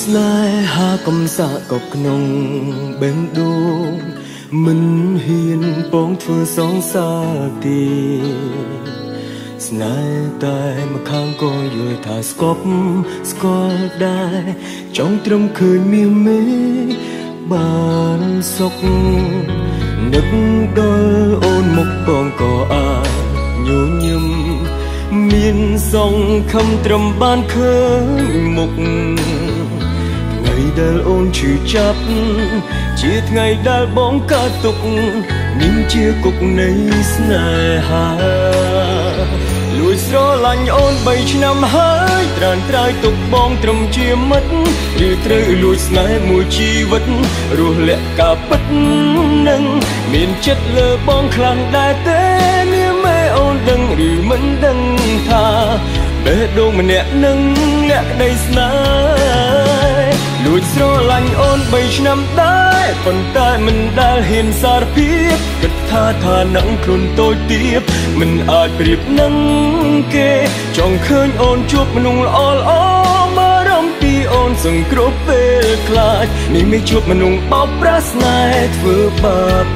ស្នេហាកំសាកកក្នុងបេះដូងមិនហ៊ានពងធ្វើសងសាទេស្នេហ៍តែមកខាងក៏យល់ថាស្គប់ស្គាល់ដែរចង់ត្រឹមឃើញមាសមេបានសុខនឹកដល់អូនមកបងក៏អាចញញឹមមានសង្ឃឹមត្រឹមបានឃើញមុខថ្ងៃដែលអូនឈឺចាប់ជាថ្ងៃដែលបងកើតទុកនេះជាគុកនៃស្នេហាលួចស្រឡាញ់អូន3ឆ្នាំហើយត្រានត្រើយទុកបងត្រឹមជាមិត្តឬត្រូវលួចស្នេហ៍មួយជីវិតរស់លាក់ការពិតនឹងមានចិត្តលើបងខ្លាំងដែរទេនាមអូនដឹងឬមិនដឹងថាបេះដូងម្នាក់នឹងលាក់ក្តីស្នេហ៍លួចស្រឡាញ់អូន3ឆ្នាំដែរប៉ុន្តែមិនដែលហ៊ានសារភាពគិតថានឹងខ្លួនតូចទាបមិនអាចប្រៀបនឹងគេចង់ឃើញអូនជួបមនុស្សល្អល្អបារម្ភពីអូនសង្គ្រោះពេលខ្លាចនេះមិនជួបមនុស្សបោកប្រាស់ស្នេហ៍ធ្វើបាប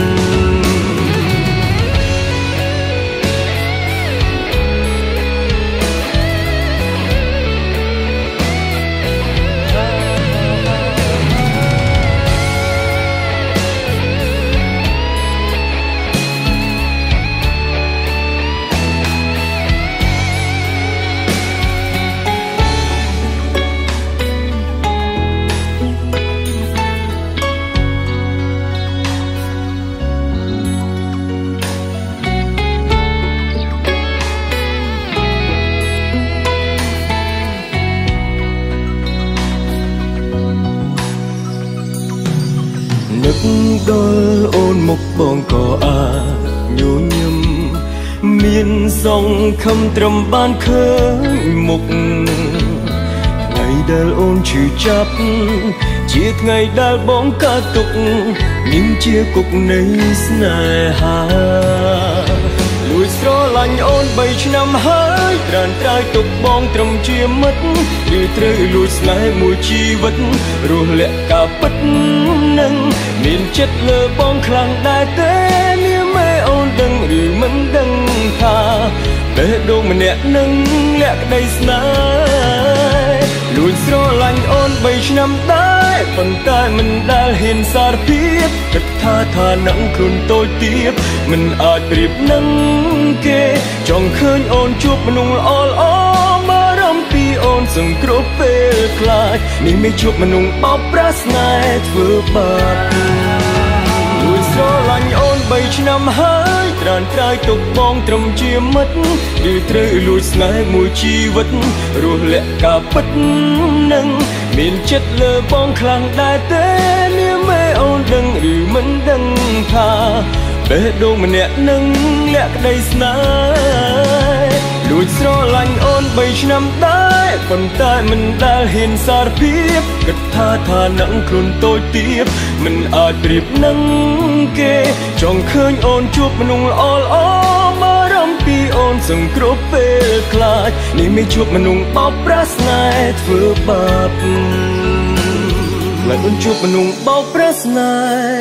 នឹកដល់អូនមកបងក៏អាចញញឹមមានសង្ឃឹមត្រឹមបានឃើញមុខថ្ងៃដែលអូនឈឺចាប់ជាថ្ងៃដែលបងកើតទុកនេះជាគុកនៃស្នេហាលួចស្រឡាញ់អូន3ឆ្នាំហើយត្រានត្រើយទុកបងត្រឹមជាមិត្តឬត្រូវលួចស្នេហ៍មួយជីវិតរស់លាក់ការពិតនឹងមានចិត្តលើបងខ្លាំងដែរទេនាមអូនដឹងឬមិនដឹងថាបេះដូងម្នាក់នឹងលាក់ក្តីស្នេហ៍លួចស្រឡាញ់អូន3ឆ្នាំដែរប៉ុន្តែមិនដែលហ៊ានសារភាពគិតថានឹងខ្លួនតូចទាបមិនអាចប្រៀបនឹងគេចង់ឃើញអូនជួបមនុស្សល្អល្អបារម្ភពីអូនសង្គ្រោះពេលខ្លាចនេះមិនជួបមនុស្សបោកប្រាស់ស្នេហ៍ធ្វើបាបលួចស្រឡាញ់អូន3ឆ្នាំហើយត្រានត្រើយទុកបងត្រឹមជាមិត្តឬត្រូវលួចស្នេហ៍មួយជីវិតរស់លាក់ការពិតនឹងមានចិត្តលើបងខ្លាំងដែរទេនាមអូនដឹងឬមិនដឹងថាបេះដូងម្នាក់នឹងលាក់ក្តីស្នេហ៍លួចស្រឡាញ់អូន3ឆ្នាំដែរប៉ុន្តែមិនដែលហ៊ានសារភាពគិតថានឹងខ្លួនតូចទាបមិនអាចប្រៀបនឹងគេចង់ឃើញអូនជួបមនុស្សល្អល្អបារម្ភពីអូនសង្គ្រោះពេលខ្លាចនេះមិនជួបមនុស្សបោកប្រាស់ស្នេហ៍ធ្វើបាបខ្លាចអូនជួបមនុស្សបោកប្រាស់ស្នេ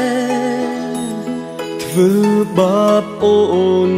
ហ៍ធ្វើបាបអូន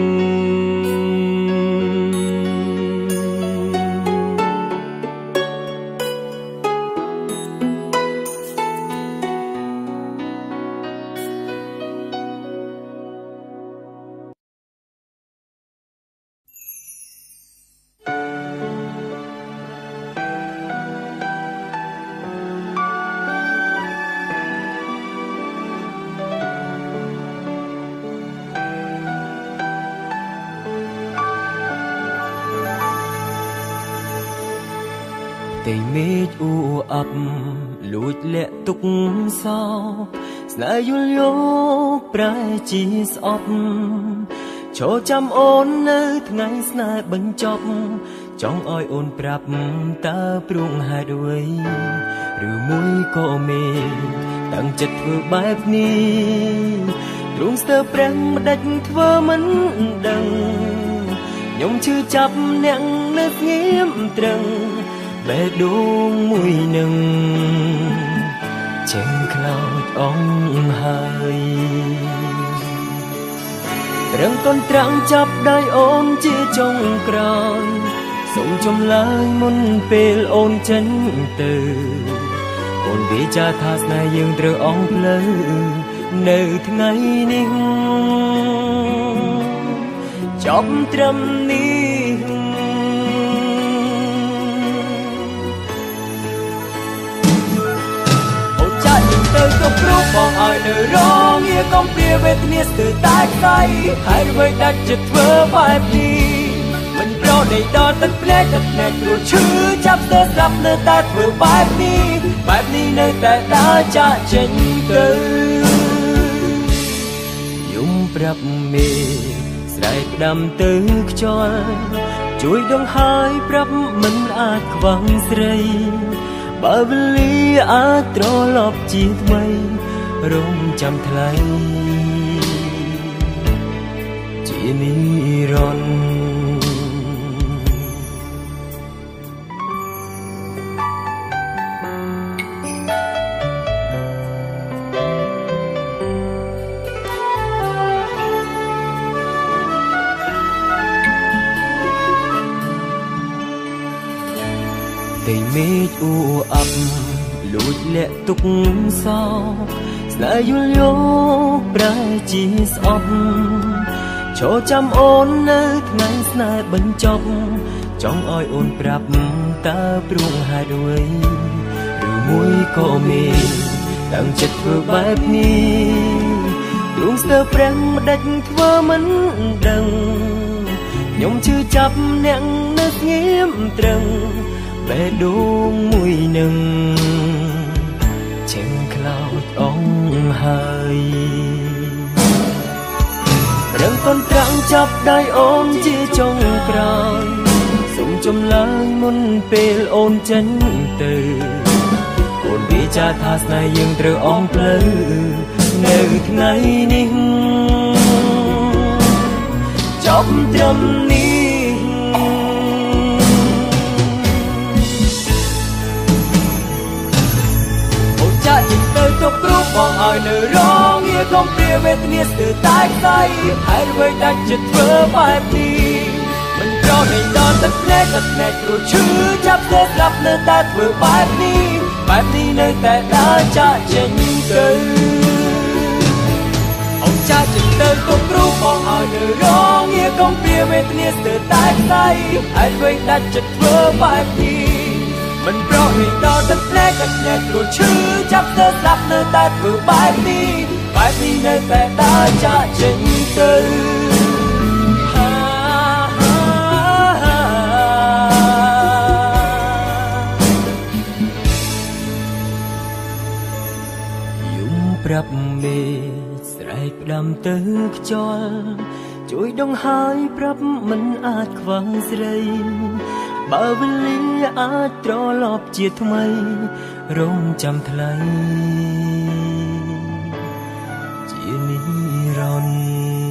តែមេឃអ៊ូអាប់លួចលាក់ទុកសោស្នេហ៍យល់យកប្រែជាស្អប់ចូលចាំអូននៅថ្ងៃស្នេហ៍បញ្ចប់ចង់ឲ្យអូនប្រាប់តើព្រោះហេតុអ្វីឬមួយក៏មេតាំងចិត្តធ្វើបែបនេះទ្រង់ស្ទើរប្រាំងម្ដេចធ្វើមិនដឹងខ្ញុំឈឺចាប់អ្នកនៅស្ងៀមត្រឹង bè đuông mùi nừng trên cloud ong hai răng con trắng chắp đai ôn chia trong còi sống trong lái muôn pel ôn chân từ ôn vì cha thà này dương trơ ong lơ nơi ngày ninh chóp trầm ninh ôn cha nhìn tới cốc rút bỏ ai nơi đó nghĩa công bia về nia từ tay tay hai người đã chật vỡ vai đi mình pro đầy đo tất nét rồi chứ chấp tớ sắp nơi ta vừa bài đi nơi ta đã cha chân cơ dung bập mê sải đầm tư cho chuối đông hai bập mình ác vang srei bà vli á trò lọp chi mây rung chăm thay chỉ ni ron đầy mê u ập lụt lẹ tục sao lại yul yo prai chi sop cho chăm ôn nơi ngày nay bận chọc trong oi ôn prap ta prung hai đuôi từ mũi có mê đang chật vừa bài ni luôn sơ prang đạch vơ mấn đằng nhung chưa chấp nẹng nước nghiêm trăng bè đuông mùi nừng trên cloud ong hai răng con trắng chắp đai ôn chia trong còi sống trong lái muôn pel ôn chân từ ôn vì cha thà này dương trơ ong lơ nơi ngày ninh chóp trầm ninh cha nhìn tới cốc rút bỏ ai nơi đó nghĩa công bia về nia từ tay tay hai người đã chật vỡ vai đi mình cho này đo tất nét rồi chứ chấp tớ sắp nơi ta vừa bài đi nơi ta đã cha chân cơ ông cha nhìn tới cốc rút bỏ ai nơi đó nghĩa công bia về nia từ tay tay hai người đã chật vỡ vai đi mình pro này đo tất nét rồi chứ chấp tớ sắp nơi ta vừa bài đi nơi ta đã cha chân cơ dung prap mê sải đầm tư cho chuối đông hai prap mình át vang srei bà vli á trò lọp chia mây rung chăm thay chia ni ron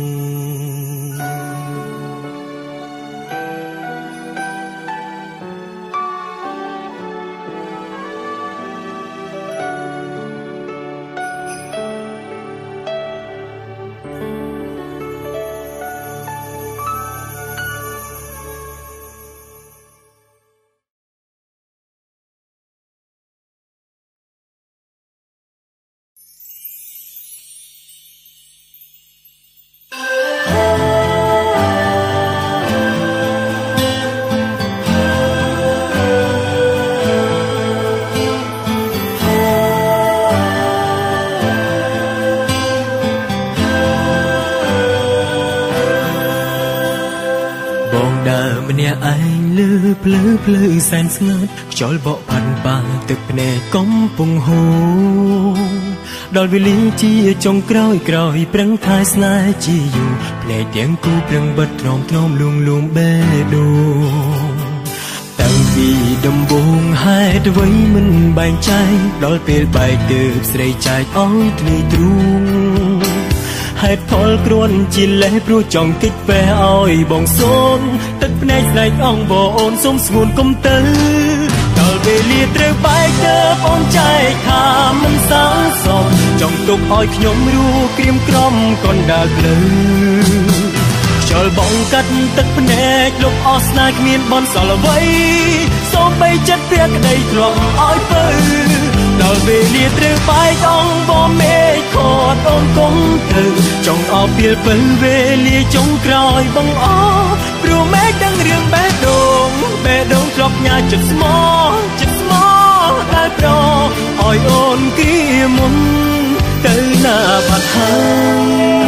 ភ្លឺសែនស្ងាត់ខ្យល់បក់ផាត់បាទឹកភ្នែកកំពុងហូរដល់វេលាជាចុងក្រោយប្រឹងថែស្នេហ៍ជាយូរភ្នែកទាំងគូប្រឹងបិទទ្រាំទ្រាំលួងបេះដូងតាំងពីដំបូងហេតុអ្វីមិនបែងចែកដល់ពេលបែកទើបស្រីចែកឲ្យធ្លាយទ្រូងហេតុផលគ្រាន់ជាលេសព្រោះចង់គេចពេះឲ្យបងសូនទឹកភ្នែកស្លែកអងបងអូនសុំស្ងួនកុំទៅដល់វេលាត្រូវបែកទើបអូនចែកថាមិនសងសមចង់ទុកឲ្យខ្ញុំរួក្រៀមក្រំកណ្ដាលភ្លឺខ្យល់បងកាត់ទឹកភ្នែកលុបអស់ស្នេហ៍គ្មានបនសល់អ្វីសូម្បីចិត្តព្រាក្តីទ្រាំឲ្យពើដល់វេលាត្រូវបែកអងបងមេឃខត់អូនគុំទៅចង់អពាលពេលវេលាចុងក្រោយបងអព្រោះមេឃដឹងរឿងបេះដូងធ្លាប់ញ៉ាចិត្តស្មោះដែលប្រឲ្យអូនគៀមុនទៅណាបាត់ហើយ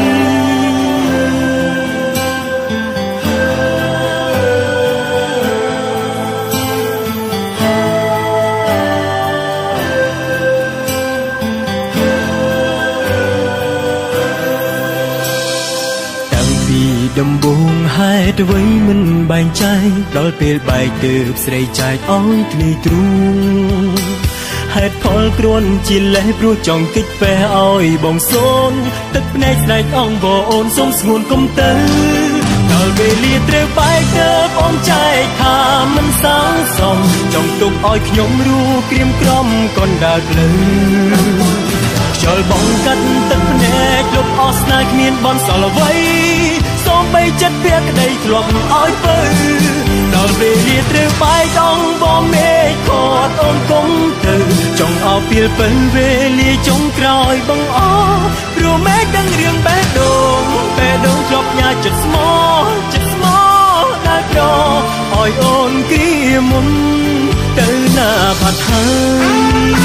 ដំបងហេតុអ្វីមិនបែងចែកដល់ពេលបែកទើបស្រីចែកឲ្យធ្លាយទ្រូងហេតុផលគ្រាន់ជាលេសព្រោះចង់គិតពេះឲ្យបងសូនទឹកភ្នែកស្ដេចអងបងអូនសូមស្ងួនគុំទៅដល់វេលាត្រូវបែកទើបអូនចែកថាមិនសងសមចង់ទុកឲ្យខ្ញុំរួក្រៀមក្រំកណ្ដាលភ្លឺខ្យល់បងកាត់ទឹកភ្នែកលុបអស់ស្នេហ៍គ្មានបនសល់អ្វីសូម្បីចិត្តព្រាក្តីទ្រាំឲ្យពើដល់វេលាត្រូវបែកអងបងមេឃខត់អូនគុំទៅចង់អពាលពេលវេលាចុងក្រោយបងអព្រោះមេឃដឹងរឿងបេះដូងធ្លាប់ញ៉ាចិត្តស្មោះដែលប្រឲ្យអូនគៀមុនទៅណាបាត់ហើយ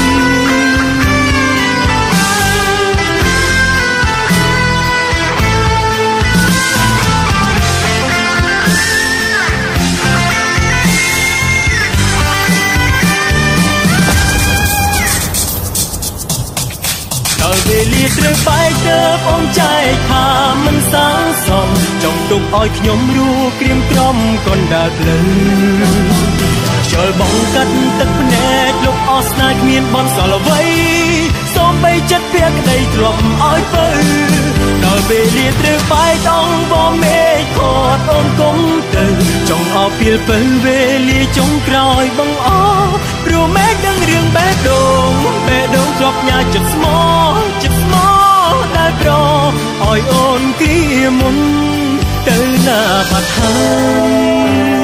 វេលាត្រូវបែកទើបអូនចែកថាមិនសងសមចង់ទុកឲ្យខ្ញុំរួក្រៀមក្រំកណ្ដាលភ្លឺខ្យល់បងកាត់ទឹកភ្នែកលុបអស់ស្នេហ៍គ្មានបនសល់អ្វីសូម្បីចិត្តព្រាក្តីទ្រាំឲ្យពើដល់វេលាត្រូវបែកអងបងមេឃខត់អូនគុំទៅចង់អពាលពេលវេលាចុងក្រោយបងអព្រោះមេឃដឹងរឿងបេះដូងធ្លាប់ញ៉ាចិត្តស្មោះដែលប្រឲ្យអូនគៀមុនទៅណាបាត់ហើយ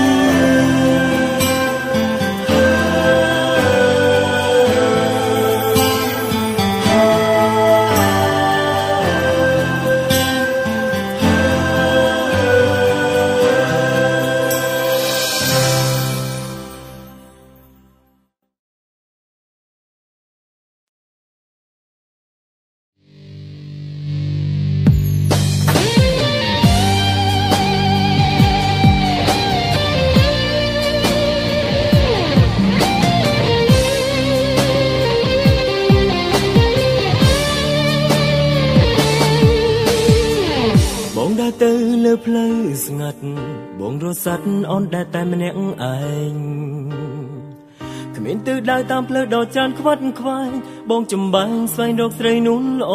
ទៅលើផ្លូវស្ងាត់បងរត់សັດអូនដែលតែម្នាក់ឯងគ្មានទិសដៅតាមផ្លូវដ៏ច្រើនខ្វាត់ខ្វាយបងចំបាំងស្វែងរកស្រីនោះល្អ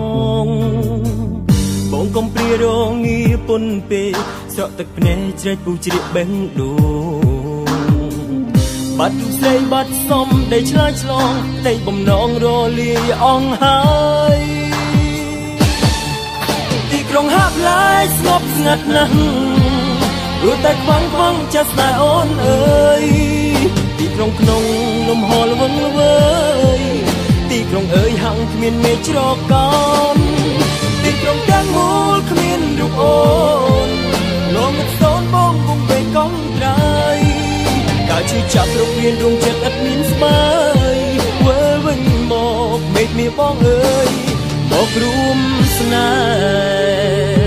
បងកុំព្រារងារពុនពេកស្រក់ទឹកភ្នែកជ្រែកពូជ្រៀកបេះដូងបាត់ស្រីបាត់សំដីឆ្លើយឆ្លងដីបំណងរលាយអងហើយក្រុងហាប់ឡាយស្ងប់ស្ងាត់ណាស់ព្រោះតែខ្វាំងចិត្តតែអូនអើយទីក្រុងក្នុងលំហល្វឹងល្វើយទីក្រុងអើយហាំងគ្មានមេឃច្រកោនទីក្រុងទាំងមូលគ្មានរូបអូនលងមិនសូនបងគង់ពេកកងត្រៃការឈឺចាប់រកមានរងចិត្តឥតមានស្បើយវើវិញមកមេឃមាបងអើយមករួមស្នេហ៍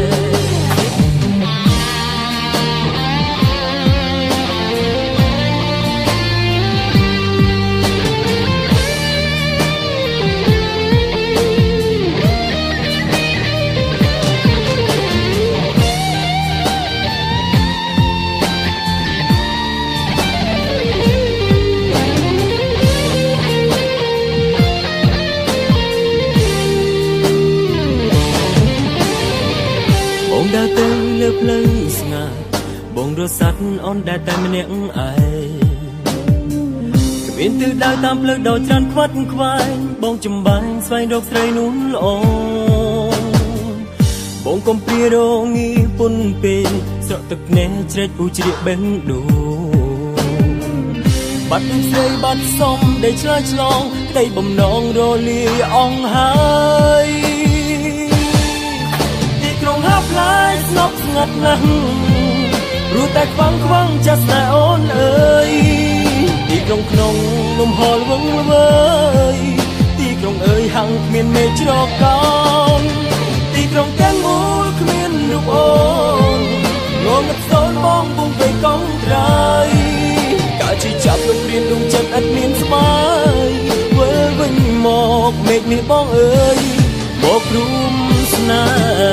ដើរទៅលើផ្លូវស្ងាត់បងរត់សັດអូនដែលតែម្នាក់ឯងមានទិសដៅតាមផ្លូវដ៏ច្រើនខ្វាត់ខ្វាយបងចំបាញ់ស្វែងរកស្រីនោះល្អបងកុំព្រារងាពុនពេកស្រក់ទឹកភ្នែកជ្រែកពូជ្រៀកបេះដូងបាត់ស្រីបាត់សំដែលឆ្លើយឆ្លងក្តីបំណងរលាយអង្ហើយទីក្រុងហាប់ឡាយស្ងប់ស្ងាត់ណាស់រੂតែខ្វាំងខ្វាំងចាស់ស្នេហ៍អូនអើយទីក្រុងក្នុងលំហលវឹងល្វើយទីក្រុងអើយហាំងគ្មានមេឃជ្រកកោនទីក្រុងទាំងមូលគ្មានរូបអូនងងឹតសូនបងពុំទៅកង់ត្រៃកាលជីចាប់លំរៀនដួងចិត្តឥតមានស្មើវិលវិញមកមេឃនេះបងអើយមករួមស្នេ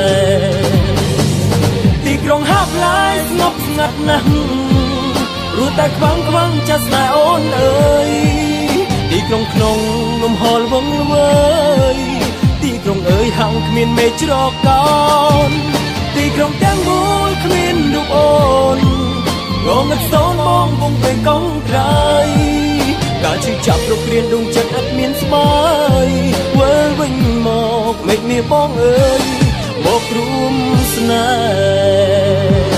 ហ៍ទីក្រុងហាប់ឡាយស្ងប់ស្ងាត់ណាស់រੂតែខ្វាំងខ្វាំងចាស់ស្នេហ៍អូនអើយទីក្រុងក្នុងលំហលវឹងល្វើយទីក្រុងអើយហាំងគ្មានមេឃជ្រកកោនទីក្រុងទាំងមូលគ្មានរូបអូនងងឹតសូនបងពុំទៅកង់ត្រៃកាលជិះចាប់លោករៀនដួងចិត្តឥតមានស្មើវិលវិញមកមេឃនេះបងអើយមករួមស្នេហ៍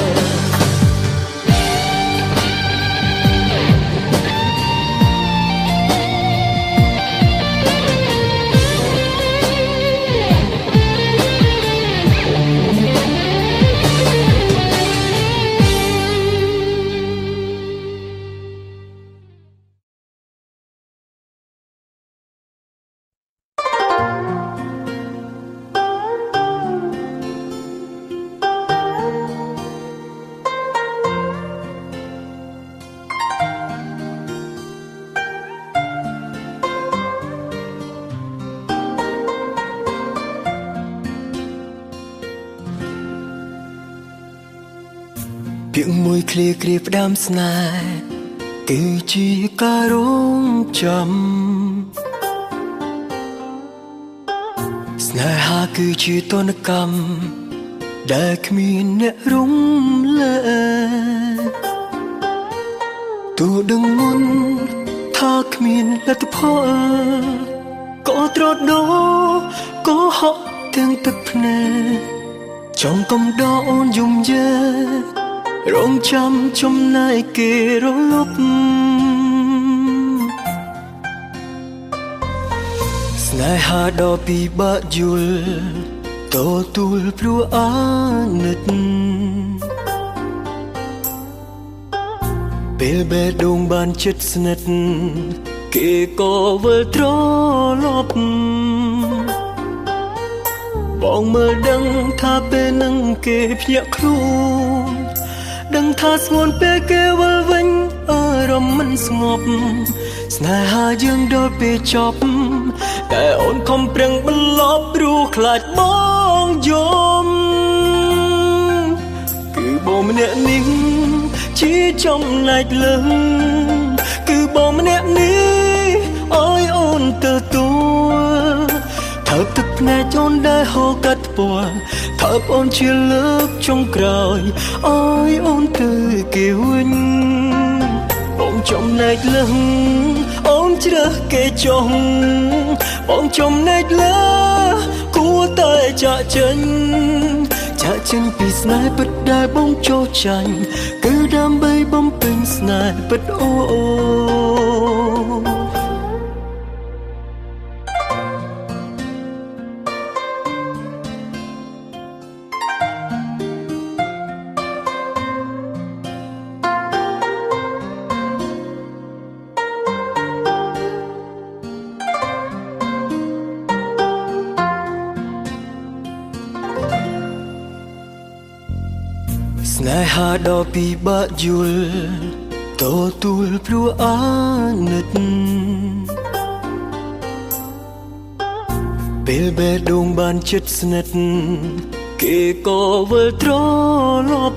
ពាក្យមួយឃ្លាគ្រាផ្ដាំស្នេហ៍គឺជាការរងចាំស្នេហាគឺជាទណ្ឌកម្មដែលគ្មានអ្នករំលែកទោះដឹងមុនថាគ្មានលទ្ធផលក៏ត្រដោក៏ហក់ទាំងទឹកភ្នែកចង់កំដរអូនយំយេរងចាំចំណែកគេរលប់ស្នេហាដ៏ពិបាកយល់ទទួលព្រោះអាណិតពេលបេះដូងបានជិតស្និទ្ធគេក៏វិលត្រឡប់បងមើលដឹងថាពេលនឹងគេភ្ញាក់ខ្លួនដឹងថាស្ងួនពេលគេវិលវិញអារម្មណ៍មិនស្ងប់ស្នេហាយើងដល់ពេលចប់តែអូនខំប្រឹងបន្លប់ព្រោះខ្លាចបងយំគឺបងម្នាក់នេះជាចំណែកលើគឺបងម្នាក់នេះអើយអូនទទួលថើបទឹកភ្នែកអូនដែលហូរកាត់ពណ៌ថើបអូនជាលើកចុងក្រោយអើយអូនទៅគេវិញបងចំណែកលើអូនជ្រើសគេចុងបងចំណែកលើគួរតែចាក់ចេញពីស្នេហ៍ពិតដែលបងចូលចាញ់គឺដើម្បីបំពេញស្នេហ៍ពិតអូស្នេហាដ៏ពិបាកយល់ទទួលព្រោះអាណិតពេលបេះដូងបានជិតស្និទ្ធគេក៏វិលត្រឡប់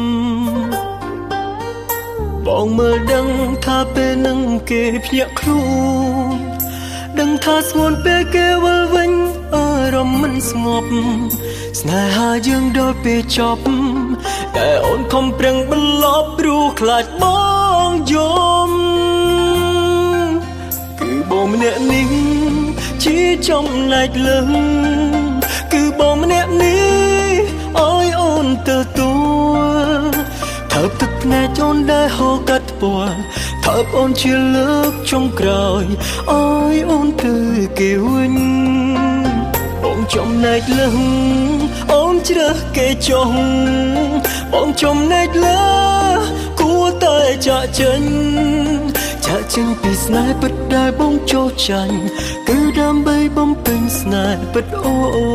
បងមើលដឹងថាពេលនឹងគេភ្ញាក់ខ្លួនដឹងថាស្ងួនពេលគេវិលវិញអារម្មណ៍មិនស្ងប់ស្នេហាយើងដល់ពេលចប់តែអូនខំប្រឹងបន្លប់ព្រោះខ្លាចបងយំបងម្នាក់នេះជាចំណែកលើគឺបងម្នាក់នេះអើយអូនទទួលថើបទឹកភ្នែកអូនដែលហូរកាត់ពណ៌ថើបអូនជាលើកចុងក្រោយអើយអូនទៅគេវិញបងចំណែកលើអូនជ្រើសគេចុះបងចំណែកលើគួរតែចាក់ចេញពីស្នេហ៍ពិតដែលបងចូលចាញ់គឺដើម្បីបំពេញស្នេហ៍ពិតអូ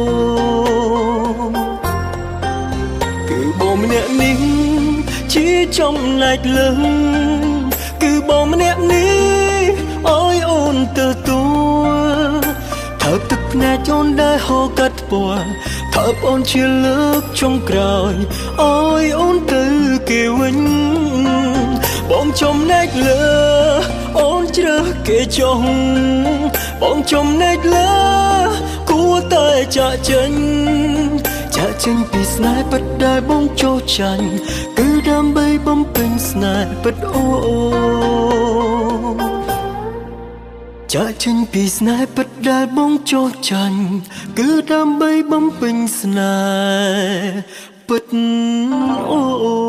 គឺបងម្នាក់នេះជាចំណែកលើគឺបងម្នាក់នេះអើយអូនទទួលថើបទឹកភ្នែកអូនដែលហូរកាត់ពណ៌ថើបអូនជាលើកចុងក្រោយអើយអូនទៅគេវិញបងចំណែកលើអូនជ្រើសគេចុះបងចំណែកលើគួរតែចាក់ចេញពីស្នេហ៍ពិតដែលបងចូលចាញ់គឺដើម្បីបំពេញស្នេហ៍ពិតអូចាក់ចេញពីស្នេហ៍ពិតដែលបងចូលចាញ់គឺដើម្បីបំពេញស្នេហ៍ពិតអូ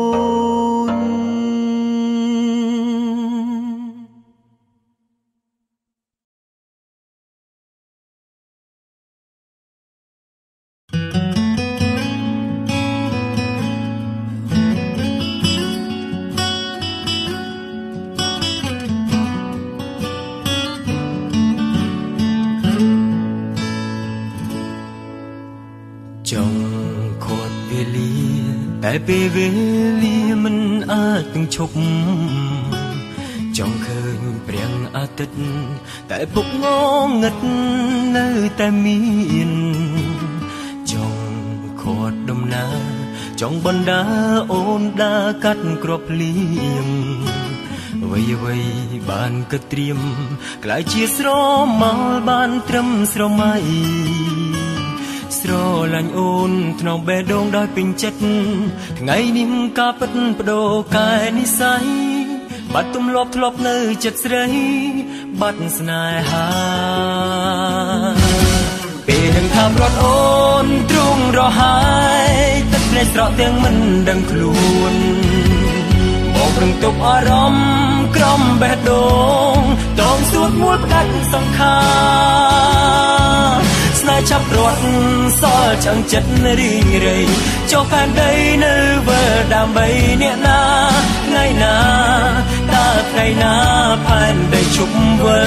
តែពេលវេលាមិនអាចនឹងឈប់ចង់ឃើញព្រាំងអាទិត្យតែពុកងងឹតនៅតែមានចង់ខាត់ដំណើរចង់បណ្ដាអូនដើរកាត់គ្រាប់ភ្លៀងអ្វីបានគិតត្រៀមក្លាយជាស្រមោលបានត្រឹមស្រមៃស្រឡាញ់អូនថ្នមបេះដូងដោយពេញចិត្តថ្ងៃនេះការពិតបដូរកែនិស័យបាត់ទម្លាប់ធ្លាប់នៅចិត្តស្រីបាត់ស្នេហាពេលនឹងថាប្រត់អូនទ្រង់រហើយទឹកភ្នែកស្រក់ទាំងមិនដឹងខ្លួនបងប្រឹងទប់អារម្មណ៍ក្រំបេះដូងតងសួតមួយផ្ដាច់សង្ខារស្នេហ៍ចាប់រត់សល់ចង់ចិត្តរីងរៃចុះផែនដីនៅវើដើម្បីអ្នកណាថ្ងៃណាតើថ្ងៃណាផែនដីជប់វើ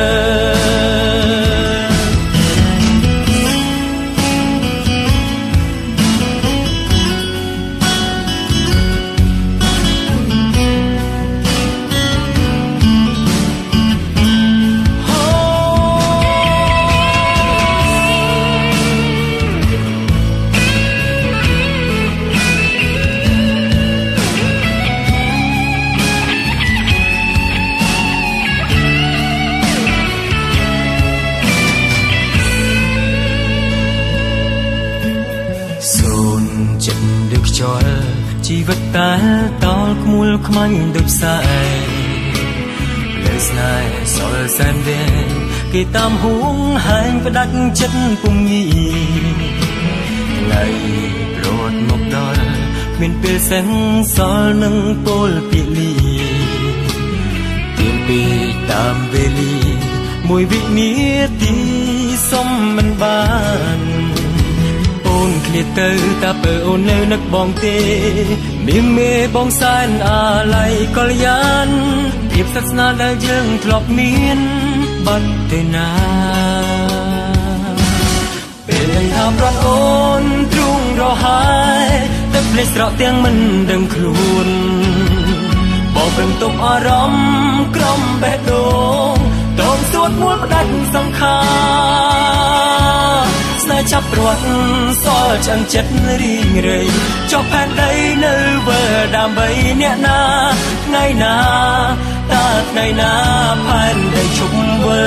ជីវិតតែតលក្មួយខ្មាញ់ដូចផ្សែងលើស្នេហ៍សល់សែនវែងគេតាមហួងហែងផ្ដាច់ចិត្តពុំងាយថ្ងៃរត់មកដល់គ្មានពេលសែងសល់នឹងពលពីលីទៀងពីតាមវេលាមួយវិនាទីសុំមិនបានអូនឃ្លាតទៅតាពើអូននៅនឹកបងទេមានមេបងសែនអាឡ័យកល្យានភាពសាសនាដែលយើងធ្លាប់មានបាត់ទៅណាពេលនឹងថាប្រត់អូនទ្រង់រហើយទឹកភ្នែកស្រក់ទាំងមិនដឹងខ្លួនបងប្រឹងទប់អារម្មណ៍ក្រំបេះដូងតងសួតមួយផ្ដាច់សង្ខារស្នេហ៍ចាប់រត់សល់ចង្ចិត្តរីងរៃចុះផែនដីនៅវើដើម្បីអ្នកណាថ្ងៃណាតើថ្ងៃណាផែនដីជប់វើ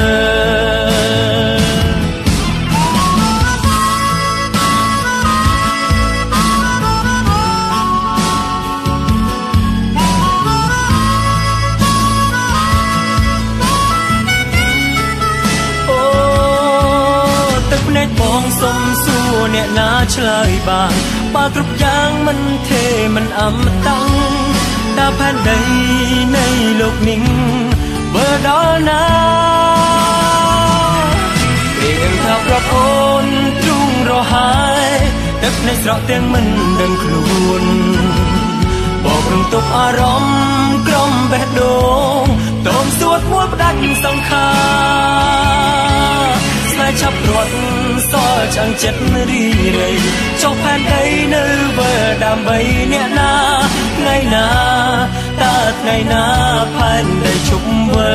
ភ្នែកបងសុំសួរអ្នកណាឆ្លើយបានបើគ្រប់យ៉ាងមិនទេមិនអមតៈតើផែនដីនៃលោកនេះបើដល់ណាពេលថាប្រាប់អូនទ្រូងរហើយទឹកភ្នែកស្រក់ទាំងមិនដឹងខ្លួនបងរំទប់អារម្មណ៍ក្រំបេះដូងតោមសួតមួយផ្ដាច់សង្ខារស្នេហ៍ឆាប់រត់សល់ឆ្អឹងចិត្តរីរៃចុះផែនដីនៅវើដើម្បីអ្នកណាថ្ងៃណាតើថ្ងៃណាផែនដីជុំវើ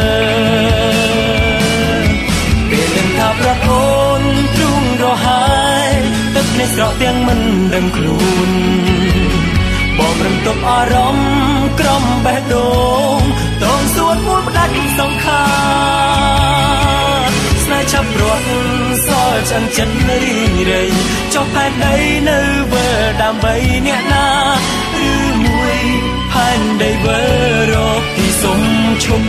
ពេលនឹងថាប្រាប់អូនទ្រូងរហើយទឹកភ្នែកស្រក់ទាំងមិនដឹងខ្លួនបងរំទប់អារម្មណ៍ក្រំបេះដូងតងសួតមួយផ្ដាច់សង្ខារស្នេហ៍ឆាប់រត់សល់ឆ្អឹងចិត្តរីរៃចុះផែនដីនៅវើដើម្បីអ្នកណាឬមួយផែនដីវើរកទីសុំឈុំ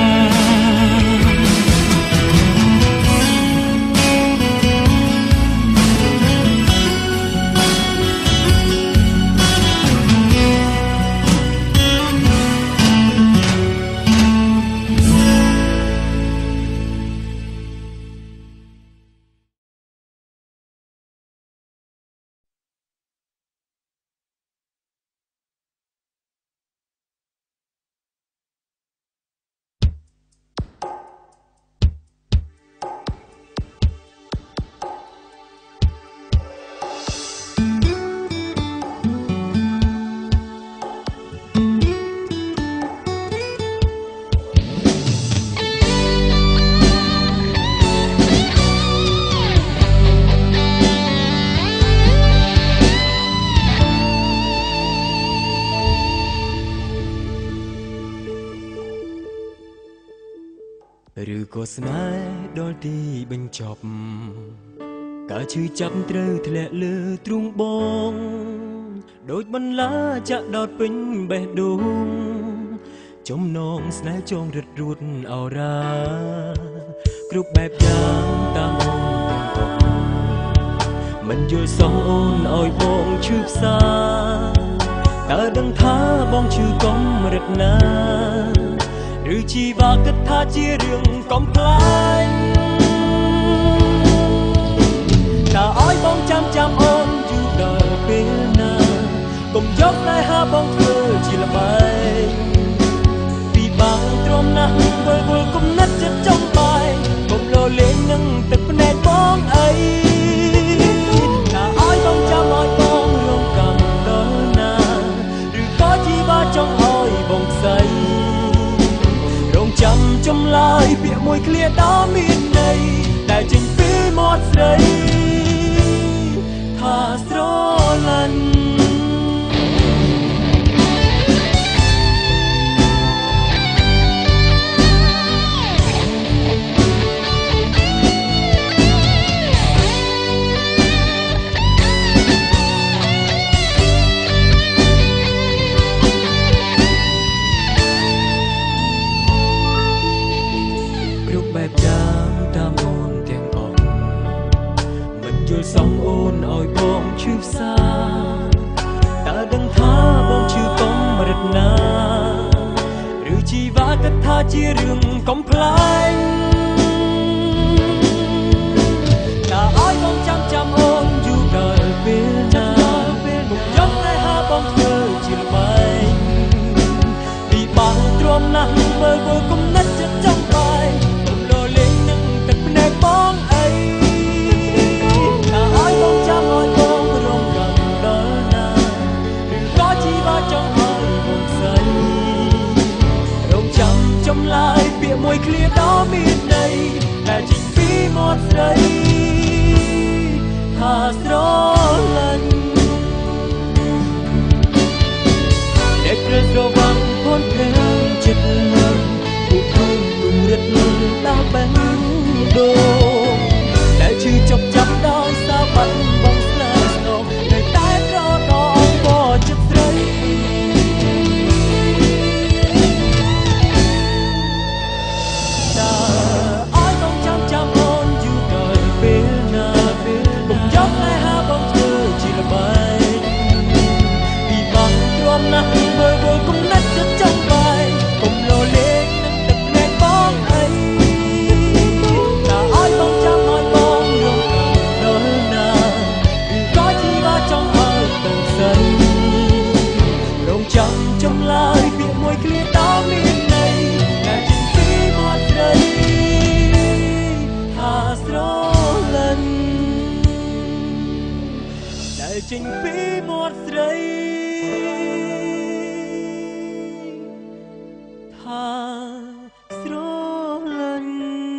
ឬក៏ស្នេហ៍ដល់ទីបញ្ចប់ការឈឺចាប់ត្រូវធ្លាក់លើទ្រូងបងដូចបន្លាចាក់ដោតពេញបេះដូងចំណងស្នេហ៍ចងរឹតរួតអរ៉ាគ្រប់បែបយ៉ាងតាមអូនទាំងអស់មិនយល់សងអូនឲ្យបងឈឺផ្សាតើដឹងថាបងឈឺកំរិតណាឬជីវ៉ាគិតថាជារឿងកំប្លែងតើឲ្យបងចាំអូនយូរដល់ពេលណាកុំយកតែហាបងធ្វើជាល្បែងពីបាំងទ្រាំណាស់វិលវល់គំនិតចិត្តចំបាយកុំលោលេងនឹងទឹកភ្នែកបងអីតើឲ្យបងចាំឲ្យបងរងកម្មដល់ណាឬក៏ជីវ៉ាចង់ឲ្យបងខ្សែចាំចម្លើយពាក្យមួយឃ្លាដ៏មានន័យដែលចេញពីមាត់ស្រីថាស្រឡាញ់សងអូនឲ្យបងឈឺផ្សាតើដឹងថាបងឈឺកំរិតណាឬជីវ៉ាគិតថាជារឿងកំប្លែងតើឲ្យបងចាំអូនយូរដល់ពេលណាមុខយកតែហាបងធ្វើជាល្បែងពីបាំងទ្រាំណាស់មើលគំនិតចិត្តចំបាយកុំលោលេងនឹងទឹកភ្នែកបងអីចម្លើយពាក្យមួយឃ្លាដ៏មានចេញពីមាត់ស្រីថាស្រឡាញ់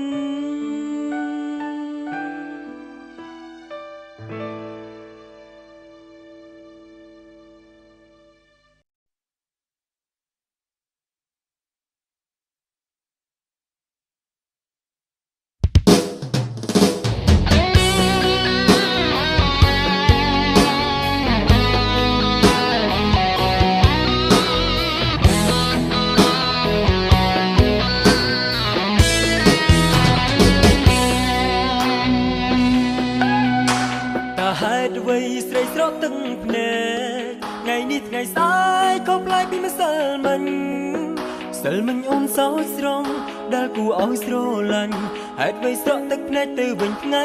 ស្រីស្រក់ទឹកភ្នែកថ្ងៃនេះថ្ងៃស្អែកខុសប្លែកពីម្សិលមិញអូនសោចស្រង់ដែលគួរឲ្យស្រឡាញ់ហេតុអ្វីស្រក់ទឹកភ្នែកទៅវិញថ្ងៃ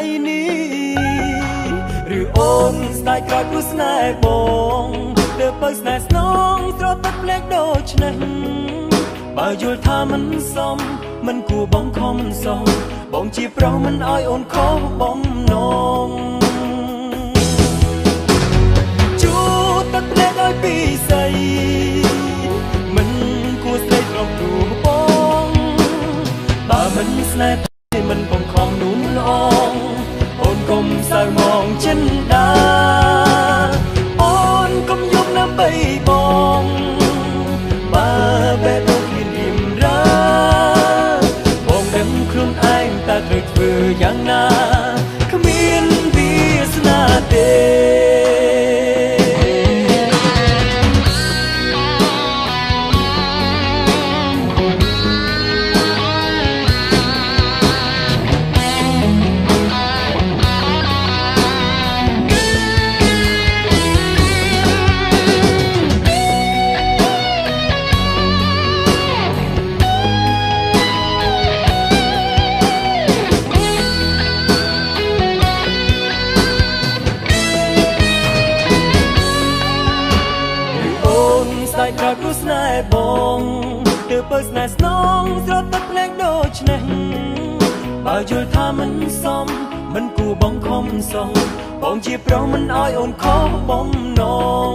នេះឬអូនស្ដាយក្រោយព្រោះស្នេហ៍បងទៅបើស្នេហ៍ស្នងស្រក់ទឹកភ្នែកដូចនេះបើយល់ថាមិនសមមិនគួរបងខំមិនសមបងជាប្រុសមិនឲ្យអូនខុសបំណងទឹកភ្នែកឲ្យពីស្អីមិនគួរស្រីត្រង់ទូបងបើមិនស្នេហ៍ទេមិនបងខំនួនល្អអូនកុំសៅមងចិនដាអូនកុំយកណាបីបងបើបែបដូចមានរៀមរាបងដឹងខ្លួនឯងតើត្រូវធ្វើយ៉ាងណាគ្មានវាសនាទេក្រោយព្រោះស្នេហ៍បងទៅបើស្នេហ៍ស្នងស្រត់ទឹកភ្នែកដូចនេះបើយល់ថាមិនសមមិនគួរបងខំសងបងជាប្រុសមិនឲ្យអូនខុសបំណង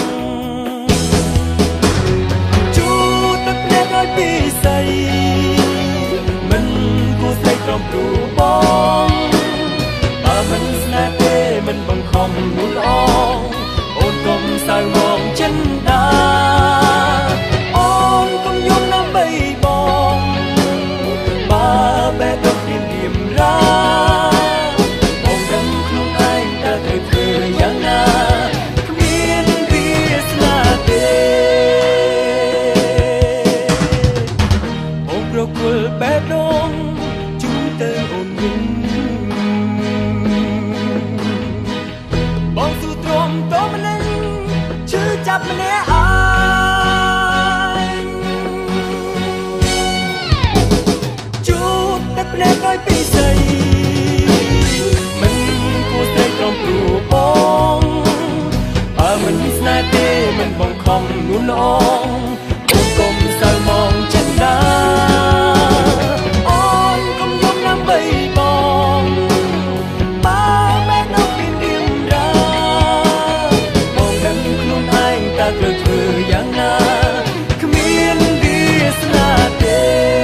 ជូតទឹកភ្នែកឲ្យពីស្អីមិនគួរស្ដីត្រង់ព្រោះបងបើមិនស្នេហ៍ទេមិនបងខំនួនល្អអូនកុំសៅមងចិនដាបែបដូចមានរៀមរាបងដឹងខ្លួនឯងតើត្រូវធ្វើយ៉ាងណាគ្មានវាសនាទេបងប្រគល់បែបដងជូនទៅអូនវិញបងស៊ូទ្រាំតម្លេងឈឺចាប់ម្នាក់ភ្នែកឲ្យពីស្អីមិនគួរស្ដីត្រង់ព្រោះបងបើមិនស្នេហ៍ទេមិនបងខំនួនល្អអូនកុំសៅមងចិនដាអូនកុំយកណាំបីបងបើបែបនោះមានរៀមរាបងដឹងខ្លួនឯងតើត្រូវធ្វើយ៉ាងណាគ្មានវាសនាទេ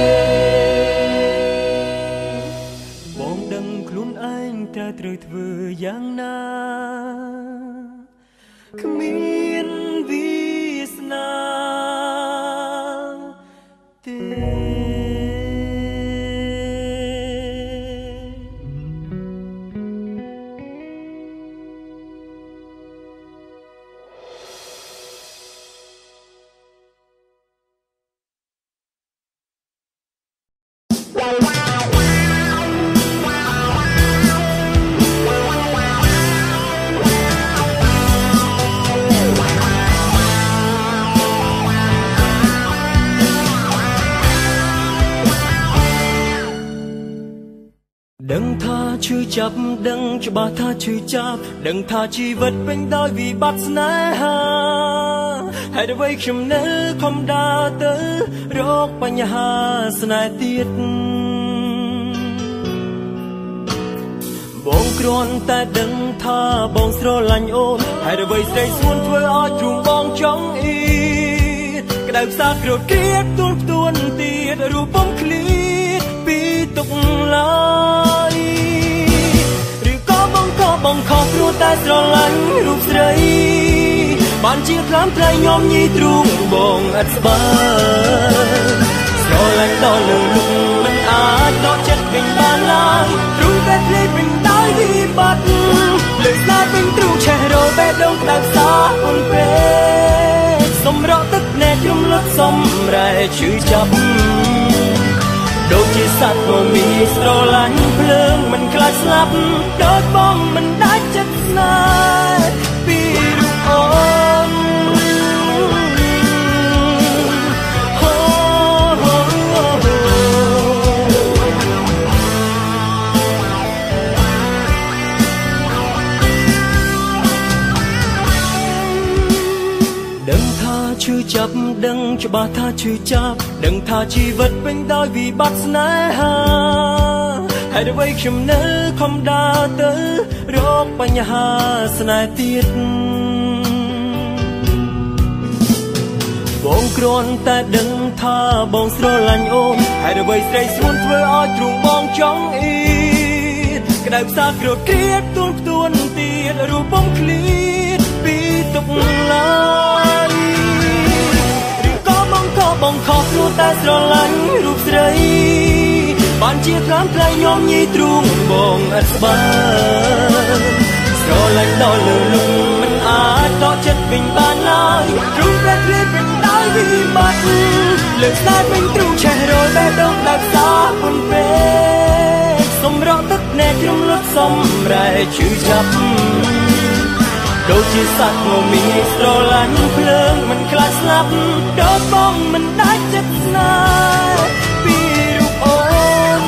តើត្រូវធ្វើយ៉ាងណាគ្មានវាសនាទេ ដឹងថាឈឺចាប់ដឹងច្បាស់ថាឈឺចាប់ដឹងថាជីវិតពេញដោយវិបត្តិស្នេហាហេតុអ្វីខ្ញុំនៅខំដើរទៅរកបញ្ហាស្នេហ៍ទៀតបងគ្រាន់តែដឹងថាបងស្រឡាញ់អូនហើយអ្វីស្រីស្ងួនធ្វើឲ្យទ្រូងបងចង់អៀតក្តៅផ្សាក្រោតគ្រៀតទួនផ្ទួនទៀតរូបបំឃ្លៀតពីទុកឡើយឬក៏បងខកព្រោះតែស្រឡាញ់រូបស្រីបានជាខ្លាំថ្លៃញោមញីទ្រូងបងអត់ស្បើស្រឡាញ់ដល់លើលុកមិនអាចដកចិត្តវិញបានឡើយទ្រូងតែភ្លេចវិញដោយវិបត្តិលើស្នាពេញទ្រូងឆេះរោបេះដូងក្តៅផ្សាអូនពេកសម្រក់ទឹកភ្នែករំលត់សម្រែឈឺចាប់ដូចជាសត្វក៏មានស្រឡាញ់ភ្លើងមិនខ្លាចស្លាប់ដូចបងមិនដាច់ចិត្តស្នេហ៍ពីរូបអូនដឹងថាឈឺចាប់ដឹងច្បាស់ថាឈឺចាប់ដឹងថាជីវិតពេញដោយវិបត្តិស្នេហាហើយអ្វីខ្ញុំនៅខំដើរទៅរកបញ្ហាស្នេហ៍ទៀតបងគ្រាន់តែដឹងថាបងស្រឡាញ់អូនហើយអ្វីស្រីស្រួនធ្វើឲ្យទ្រូងបងចង់អៀតក្តៅផ្សាក្រោតគ្រៀតទួនផ្ទួនទៀតរូបបំឃ្លៀតពីទុកឡើយបងខកព្រោះតែស្រឡាញ់រូបស្រីបានជាខ្លាំថ្លៃញោមញីទ្រូងបងអត់ស្បើស្រឡាញ់ដល់លើលុកមិនអាចដកចិត្តវិញបានឡើយទ្រូងតែភ្លេចវិញដោយវិបត្តិលើស្នាពេញទ្រូងឆេះរោបេះដូងដាច់សាពុនពេកសម្រក់ទឹកភ្នែករំលត់សម្រែឈឺចាប់ដូចជាសត្វងមីស្រឡាញ់ភ្លើងមិនខ្លាចស្លាប់ដូចបងមិនដាច់ចិត្តស្នេហ៍ពីរូបអូន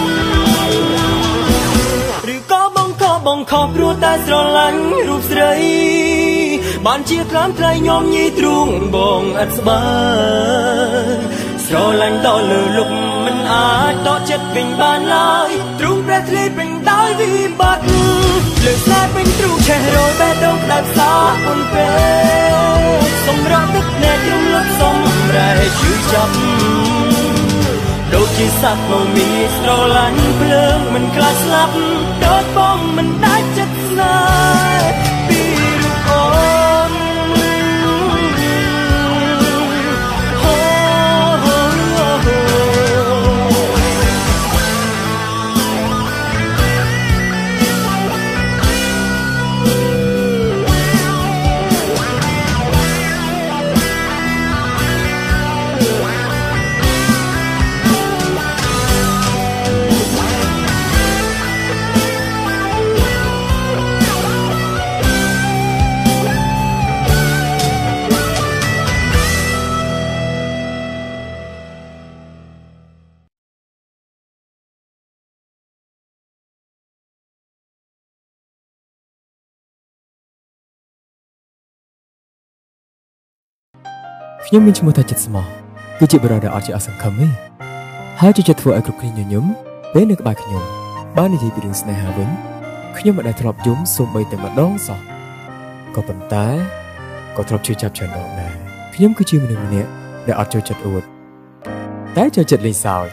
ឬក៏បងខកព្រោះតែស្រឡាញ់រូបស្រីបានជាខ្លាំថ្លៃញោមញីទ្រូងបងអត់ស្បើស្រឡាញ់ដល់លើលុកមិនអាចដកចិត្តវិញបានឡើយទ្រូងប្រែធ្លាយពេញដោយវិបត្តិលើស្នេហ៍ពេញទ្រូងឆេះរោបេះដូងក្តៅផ្សាអូនពេកសម្រក់ទឹកភ្នែករំលត់សម្រែឈឺចាប់ដូចជាសត្វមកមានស្រឡាញ់ភ្លើងមិនខ្លាចស្លាប់ដូចបងមិនដាច់ចិត្តស្នេហ៍ពីរូបអូនខ្ញុំមានឈ្មោះថាចិត្តស្មោះគឺជាបរិយាដែលអត់ជាអសង្ឃឹមទេហើយជាចិត្តធ្វើឲ្យគ្រប់គ្នាញញឹមពេលនៅក្បែរខ្ញុំបាននិយាយពីរឿងស្នេហាវិញខ្ញុំមិនដែលធ្លាប់យំសូម្បីតែម្ដងសោះក៏ប៉ុន្តែក៏ធ្លាប់ជឿចាប់ច្រើនដងដែរខ្ញុំគឺជាមនុស្សម្នាក់ដែលអត់ចូលចិត្តអួតតែចូលចិត្តលេងសើច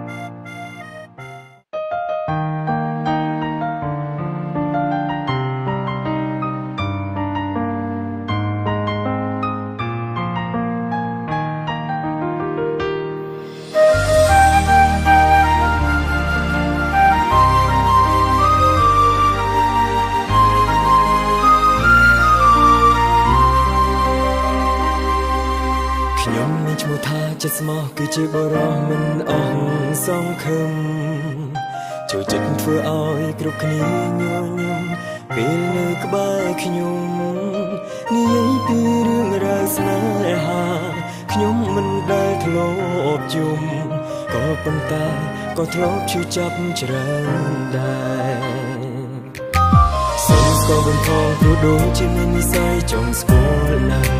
ចិត្តស្មោះគឺជាបរិយាមិនអស់សង្ឃឹមចូលចិត្តធ្វើឲ្យគ្រប់គ្នាញញឹមពេលនៅក្បែរខ្ញុំនិយាយពីរឿងរ៉ាវស្នេហាខ្ញុំមិនដែលធ្លាប់យំក៏ប៉ុន្តែក៏ធ្លាប់ឈឺចាប់ច្រើនដែរសូមស្គាល់បំផុសព្រោះដូចជាមាននិស្ស័យចង់ស្គាល់ណាស់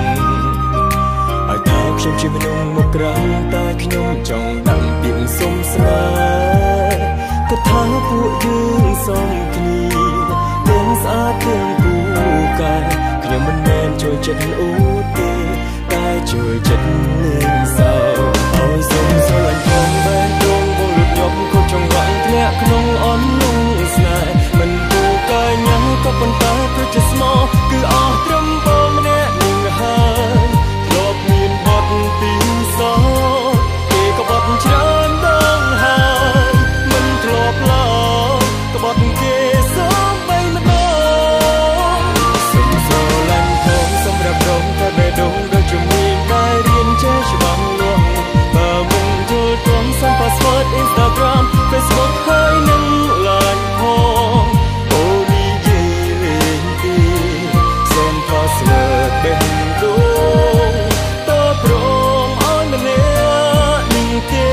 ហើយថាខ្ញុំជាមនុស្សមកក្រៅតែខ្ញុំចង់ដាំពាក្យសុំស្នេហ៍ก็ท้าពួកយើងសំគ្នាទាំងស្អាតទាំងពូកែខ្ញុំមិនមែនចូលចិត្តអូទេតែចូលចិត្តលេងសើឲ្យសុំស្រឡាញ់ផងបែបដងបងលុបញាប់គ្រប់ចង្វាក់ធ្លាក់ក្នុងអន់លងស្នេហ៍មិនពូកែញ៉ាំក៏ប៉ុន្តែព្រោះជាស្មោះគឺអស់ត្រឹមបងម្នាក់នឹងហើយធ្លាប់មានបទពីសោគេក៏បទច្រើនដងហើយមិនធ្លាប់ឡើយក៏បទគេសូមបីម្ដងសុំស្រឡាញ់ផងសម្រាប់រងតែបេះដូងដូចជាមានតែរៀនចេះច្បាស់លាស់បើមិនយល់ទាន់សុំ password Instagram Facebook ហើយនឹង Line ផងអូនេះនិយាយលេងទីសុំ password បេះដូងតើព្រមឲ្យម្នាក់នឹងទេ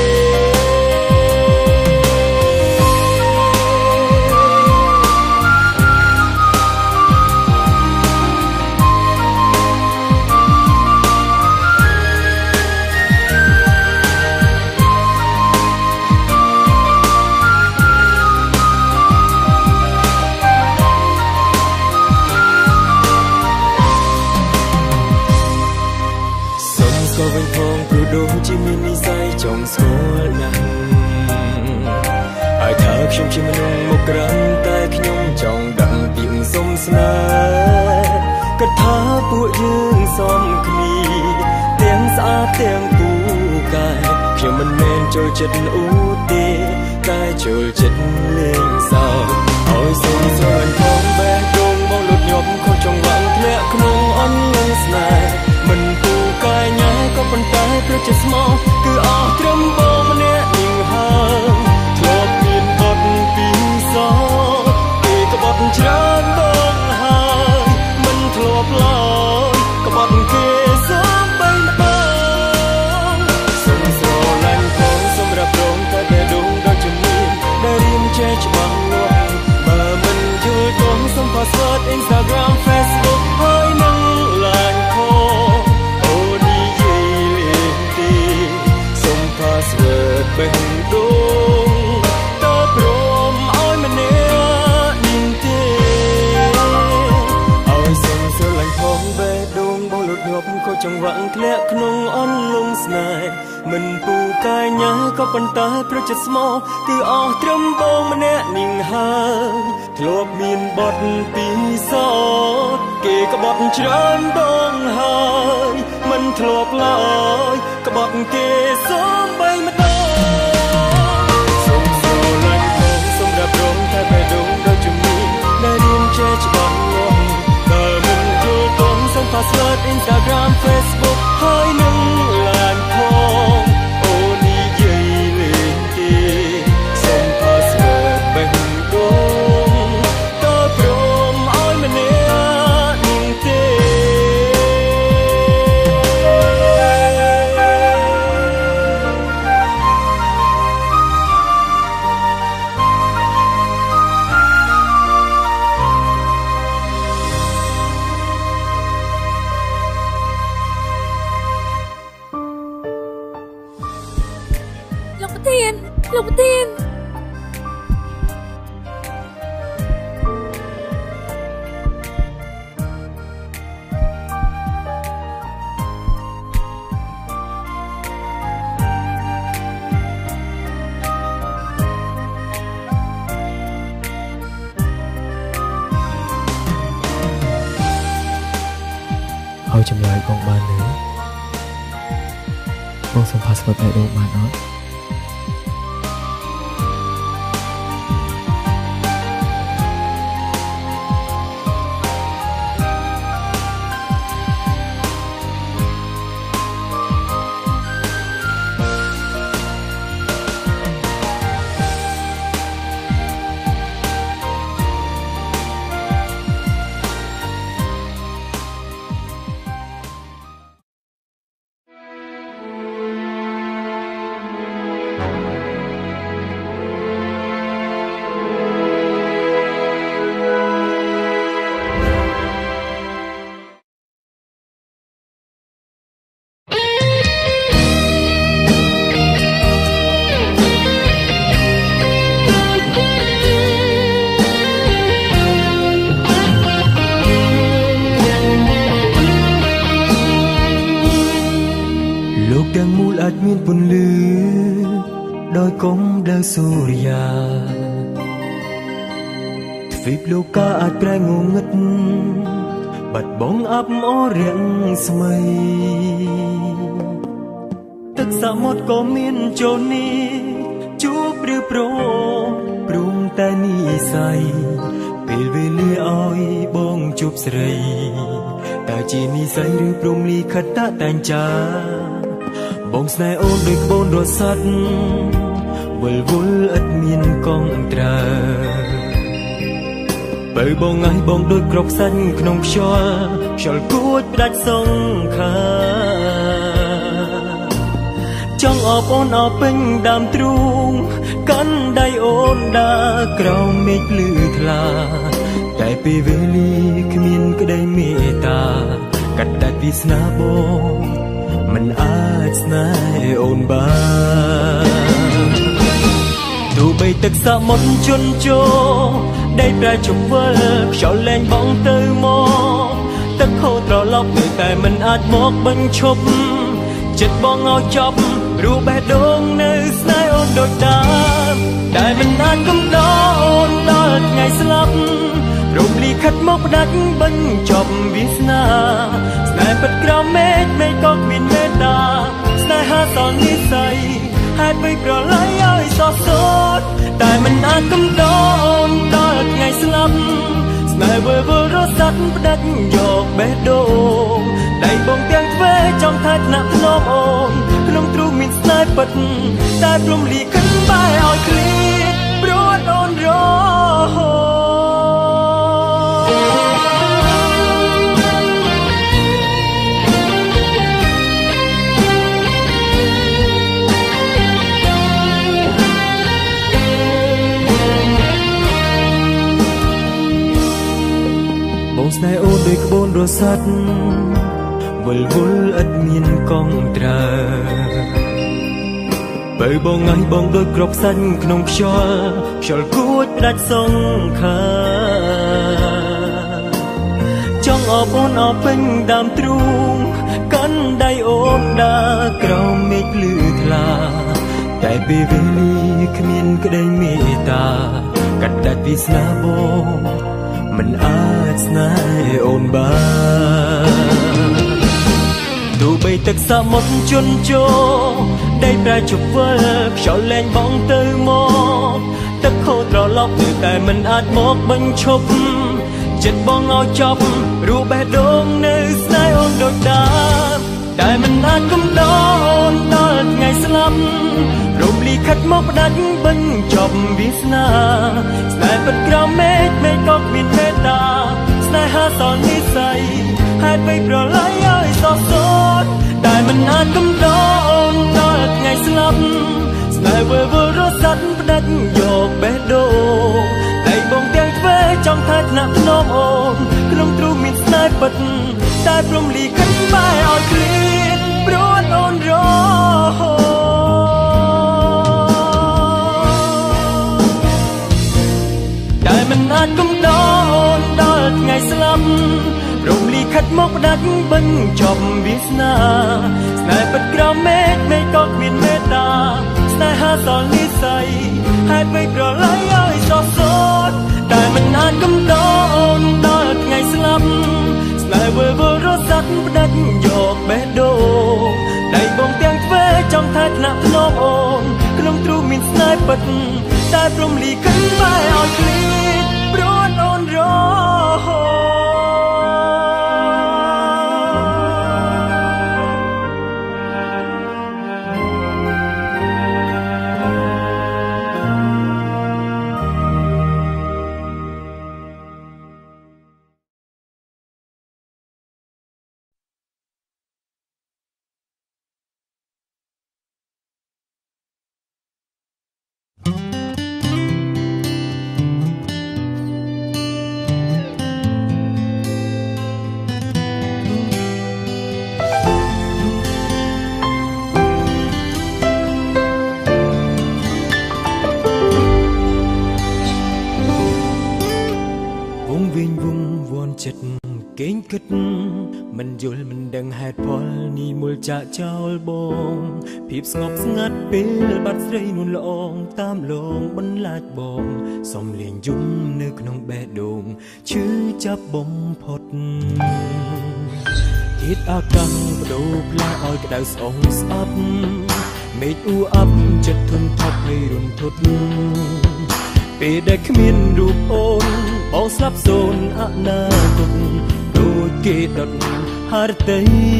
ក៏វិញផងព្រោះដូចជាមាននិស្ស័យចង់ស្គាល់ណាស់ហើយថាខ្ញុំជាមនុស្សមកក្រាន់តែខ្ញុំចង់ដឹងពីសុំស្នេហ៍ក៏ថាពួកយើងសំគ្នាទាំងស្អាតទាំងពូកែខ្ញុំមិនមែនចូលចិត្តអូទេតែចូលចិត្តលេងសើឲ្យសុំស្រឡាញ់ផងបែបដងមកលុតញាប់ខុសចង្វាក់ធ្លាក់ក្នុងអន់លងស្នេហ៍មិនពូកែញ៉ាក៏ប៉ុន្តែព្រោះជាស្មោះគឺអស់ត្រឹមបងម្នាក់នឹងហើយធ្លាប់មានបទពីសោគេក៏បទច្រើនបងហើយមិនធ្លាប់ឡើយក៏បទគេសូមបីម្ដងសុំស្រឡាញ់ផងសម្រាប់រងតែបេះដូងដូចជាមានដែលរៀនចេះច្បាស់លាស់បើមិនយល់ទាន់សុំ password Instagram Facebook ហើយនឹង Line ផងអូនេះនិយាយលេងទីសុំ password បេះដូងតើព្រមឲ្យម្នាក់នឹងទេឲ្យសុំស្រឡាញ់ផងបេះដូងបងលុតញាប់ក៏ចង្វាក់ធ្លាក់ក្នុងអន់លងស្នេហ៍មិនពូកែញ៉ាក៏ប៉ុន្តែព្រោះចិត្តស្មោះគឺអស់ត្រឹមបងម្នាក់នឹងហើយធ្លាប់មានបទពីសោគេក៏បទច្រើនបងហើយមិនធ្លាប់ឡើយក៏បទគេសូមបីម្ដងសូមស្រឡាញ់ផងសម្រាប់រងតែបេះដូងដូចជាមានដែលរៀនចេះច្បាស់លាស់បើមិនយល់ទាន់សុំ password Instagram Facebook ហើយនឹង Line ផងអូនេះនិយាយលេងទេសុំ password បេះដូងតើព្រមឲ្យម្នាក់នឹងទេលោកប្រធានឲ្យចម្លើយបងបានទេបងសុំ password បេះដូងបានអត់មានពន្លឺដោយកុំដៅសូរិយាទ្វីបលោកកាអាចប្រែងងឹតបាត់បង់អបអររាំងស្មីទឹកសមុទ្រក៏មានចូលនេះជួបឬប្រព្រំតែនិស័យពេលវេលាឲ្យបងជួបស្រីតើជានិស័យឬព្រំលីខិតតែងចាបងស្នេហ៍អូនដូចក្បូនរត់សត្វវិលវល់ឥតមានកងត្រាបើបងឲ្យបងដូចក្របសាច់ក្នុងខ្យល់គួចផ្ដាច់សងខាចង់អបអូនអពេញដើមទ្រូងកាន់ដៃអូនដើរក្រោមមេឃភ្លឺថ្លាតែពេលវេលាគ្មានក្តីមេត្តាកាត់ដាច់វាសនាបងមិនអាចស្នេហ៍អូនបានទោះបីទឹកសមុទ្រជន់ជោដីប្រែជវិលខ្យល់លែងបងទៅមកទឹកហូរត្រឡប់តែមិនអាចមកបញ្ឈប់ចិត្តបងឲ្យចប់រូបបេះដូងនៅស្នេហ៍អូនដូចដើមតែមិនអាចកំដរអូនដល់ថ្ងៃស្លាប់រំលីខិតមកផ្ដាច់បញ្ចប់វាសនាស្នេហ៍ពិតក្រោមមេឃក៏គ្មានមេត្តាស្នេហាសន្និស័យហេតុបីប្រឡាយឲ្យសោះសូត្រតែមិនអាចកំដរអូនដល់ថ្ងៃស្លាប់ស្នេហ៍វិលវល់រត់សັດផ្ដាច់យកបេះដូងដៃបងទាំងទ្វេចង់ថាថ្នាក់ធ្នមអូនក្នុងទ្រូងមានស្នេហ៍ពិតតែព្រំលីខិនបែរឲ្យឃ្លាតព្រួតអូនរហូតបងស្នេហ៍អូនដូចក្បូនរស័តវិលវល់ឥតមានកងត្រាបើបងឲ្យបងដូចក្របសាច់ក្នុងខ្យល់គួចផ្ដាច់សងខាចង់អបអូនអពេញដើមទ្រូងកាន់ដៃអូនដើរក្រោមមេឃភ្លឺថ្លាតែពេលវេលាគ្មានក្តីមេត្តាកាត់ដាច់វាសនាបងមិនអាចស្នេហ៍អូនបានទោះបីទឹកសមុទ្រជន់ជោដីប្រែជវិលខ្យល់លែងបងទៅមកទឹកហូរត្រឡប់តែមិនអាចមកបញ្ឈប់ចិត្តបងឲ្យចប់រូបបេះដូងនៅស្នេហ៍អូនដូចដើមតែមិនអាចកំដរអូនដល់ថ្ងៃស្លាប់រំលីខិតមកផ្ដាច់បញ្ចប់វាសនាស្នេហ៍ពិតក្រោមមេឃក៏គ្មានមេត្តាស្នេហាសន្និស័យហេតុបីប្រឡាយឲ្យសោះសូត្រតែមិនអាចកំដរអូនដល់ថ្ងៃស្លាប់ស្នេហ៍វិលវល់រត់សັດផ្ដាច់យកបេះដូងតែបងទាំងទ្វេចង់ថាថ្នាក់ធ្នមអូនក្នុងទ្រូងមានស្នេហ៍ពិតតែព្រំលីខិនបែរឲ្យឃ្លាតព្រួតអូនរហូតតែមិនអាចកំដរអូនដល់ថ្ងៃស្លាប់រំលីខិតមកផ្ដាច់បញ្ចប់វាសនាស្នេហ៍ពិតក្រោមមេឃក៏គ្មានមេត្តាស្នេហាសន្និស័យហេតុបីប្រឡាយឲ្យសោះសូត្រតែមិនអាចកំដរអូនដល់ថ្ងៃស្លាប់ស្នេហ៍វិលវល់រត់សັດផ្ដាច់យកបេះដូងដៃបងទាំងទ្វេចង់ថាថ្នាក់ធ្នមអូនក្នុងទ្រូងមានស្នេហ៍ពិតតែព្រំលីខិនបែរឲ្យឃ្លាតព្រួតអូនរហូតគេងគិតមិនយល់មិនដឹងហេតុផលនេះមូលចាក់ចោលបងភាពស្ងប់ស្ងាត់ពេលបាត់ស្រីនួនល្អងតាមលងបន្លាចបងសំលេងយំនៅក្នុងបេះដូងឈឺចាប់បំផុតធាតុអាកាសបដូរផ្លាស់ឲ្យក្តៅស្អងស្អប់មេឃអ៊ូអាប់ចិត្តធន់ថប់ហើយរន្ធត់ពេលដែលគ្មានរូបអូនបងស្លាប់សូន្យអនាគតដូចគេដុតហរតី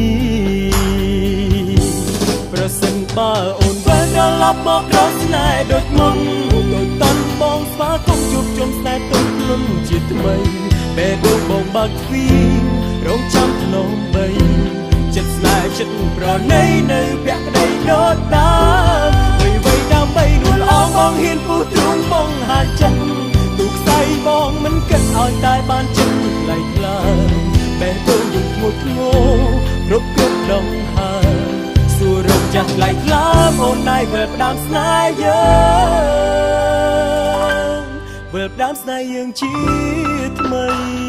ប្រសិនបើអូនវិលត្រឡប់មករកស្នេហ៍ដូចមុនដូចតន់បងស្វាគមន៍ជួបជុំស្នេហ៍ទុំលុនជាថ្មីពេលដូចបងបើកទ្វាររងចាំធ្នមបីចិត្តស្នេហ៍ចិត្តប្រណីនៅពាក់ក្តីដូចដើមវៃដើម្បីនួនអងបងហ៊ានពុះទ្រូងបងហានចិត្តទូខ្សែបងមិនគិតឲ្យតែបានចិត្តថ្លៃថ្លាបែរទៅយើងធ្ងន់ធ្ងរគ្រប់ដងហើយសួររកចាស់ថ្លៃថ្លាអូនណៃវិលផ្ដាំស្នេហ៍យើងវិលផ្ដាំស្នេហ៍យើងជាថ្មី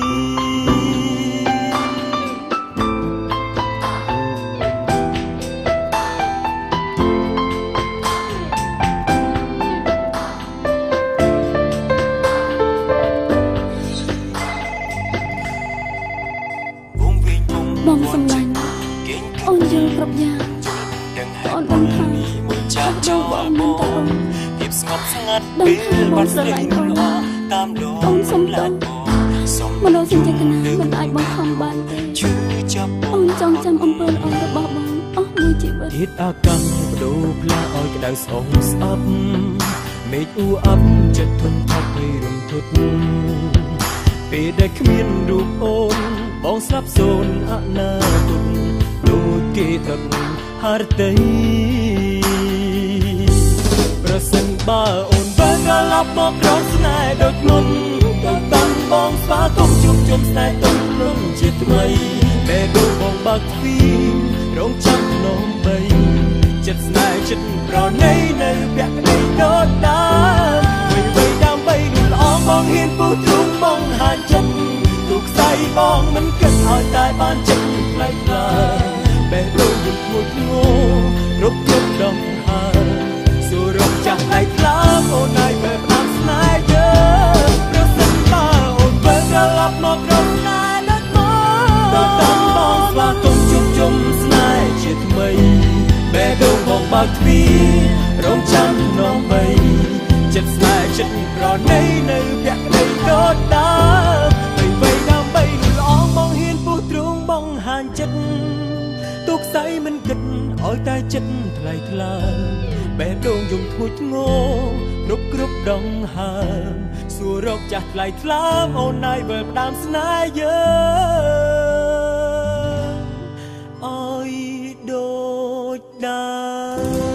បងសម្លាញ់អូនយល់គ្រប់យ៉ាងអូនដឹងថាចូលបងមិនតើភាពស្ងប់ស្ងាត់ពេលបាត់ស្រីល្អតាមលងអូនសុំតើមនោសញ្ចេតនាមិនអាចបង្ខំបានទេឈឺចាប់អូនចង់ចាំអំពើល្អរបស់បងអស់មួយជីវិតធាតុអាកាសបដូរផ្លាស់ឲ្យក្តៅស្អងស្អប់មេឃអ៊ូអាប់ចិត្តធន់ថប់ហើយរន្ធត់ពេលដែលគ្មានរូបអូនបងស្លាប់សូន្យអនាគតដូចគេដុតហរតីប្រសិនបើអូនវិលត្រឡប់មករកស្នេហ៍ដូចមុនដូចតន់បងស្វាគមន៍ជួបជុំស្នេហ៍ទុំលុនជាថ្មីពេលដូចបងបើកទ្វាររងចាំធ្នមបីចិត្តស្នេហ៍ចិត្តប្រណីនៅពាក់ក្តីដូចដើមវៃដើម្បីនួនល្អងបងហ៊ានពុះទ្រូងបងហានចិត្តទូខ្សែបងមិនគិតឲ្យតែបានចិត្តថ្លៃថ្លាបែរទៅយើងធ្ងន់ធ្ងរគ្រប់ដងហើយសួររកចាស់ថ្លៃថ្លាអូនណៃបែបផ្ដាំស្នេហ៍យើងប្រសិនបើអូនវិលត្រឡប់មករកស្នេហ៍ដូចមុនទៅតាមបងស្វាគមន៍ជួបជុំស្នេហ៍ជាថ្មីបែរទៅបងបើកទ្វាររងចាំធ្នមបីចិត្តស្នេហ៍ចិត្តប្រណីនៅពាក់ក្តីដូចដើមវៃដើម្បីល្អងបងហ៊ានពុះទ្រូងបងហានចិត្តទូខ្សែមិនគិតឲ្យតែចិត្តថ្លៃថ្លាបែរដងយំធ្ងន់ធ្ងរគ្រប់ដងហើមសួររកចាស់ថ្លៃថ្លាអូនណៃវិលផ្ដាំស្នេហ៍យើងឲ្យដូចដើម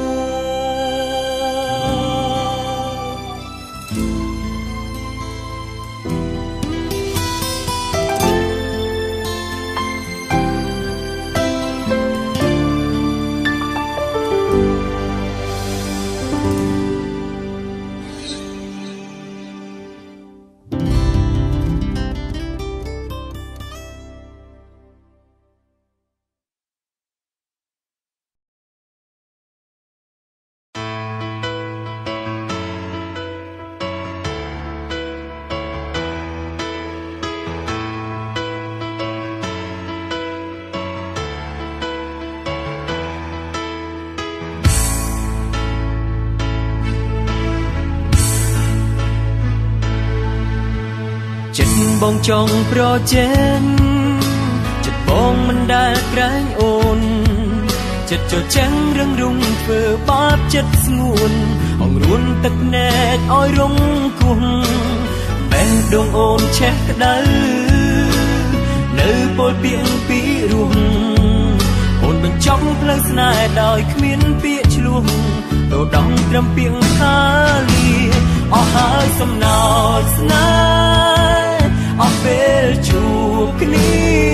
បងចង់ប្រជែងចិត្តបងមិនដែលក្រែងអូនចិត្តចចាំងរឹងរុងធ្វើបាបចិត្តស្ងួនអង្រួនទឹកណែកឲ្យរងគោះបេះដូងអូនឆេះក្តៅនៅពលពីងពីរោះអូនបញ្ចប់ផ្លូវស្នេហ៍ដោយគ្មានពាក្យឆ្លោះទៅដងត្រឹមពីងខាលីអស់ហើយសំណោចស្នេហ៍អស់ពេលជួបគ្នា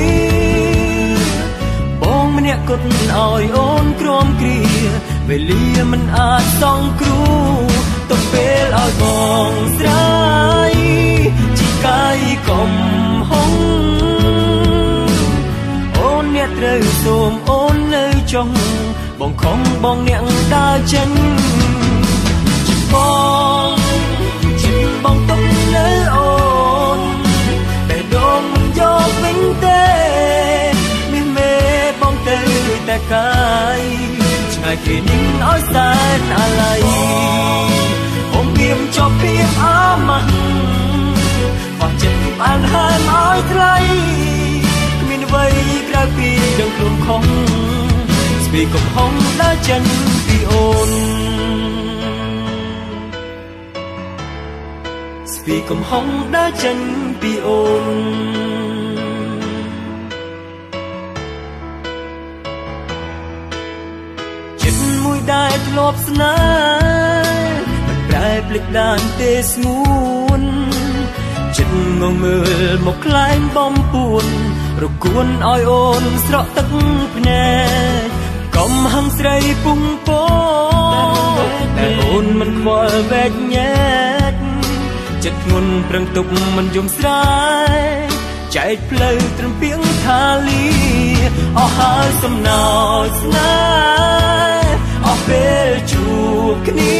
បងម្នាក់គត់ឲ្យអូនក្រំគ្រាវេលាមិនអាចសងគ្រូទុកពេលឲ្យបងស្រាយជីកាយកំហុងចុងបងខំបងអ្នកដើរចេញបងចិត្តបងទុកលើអូនតែដងមិនយកវិញទេមានមេបងទៅតែកាយឆ្ងាយពីនេះឲ្យសែនអាឡ័យបងមានជាប់ពីអាម៉ាស់បងចិត្តបានហើមឲ្យថ្លៃគ្មានអ្វីក្រៅពីដឹងខ្លួនខំស្ពីកំហុងដើរចេញពីអូនស្ពីកំហុងដើរចេញពីអូនចិត្តមួយដែលធ្លាប់ស្នេហ៍មិនប្រែភ្លេចដានទេស្ងួនចិត្តងងមើលមកខ្លែងបំពួនរគួនឲ្យអូនស្រក់ទឹកភ្នែកកំហឹងស្រីពុំពោតែអូនមិនខ្វល់វែកញែកចិត្តធ្ងន់ប្រឹងទប់មិនយំស្រែកចែកផ្លូវត្រឹមពីងថាលីអស់ហើយសំណោចស្នេហ៍អស់ពេលជួបគ្នា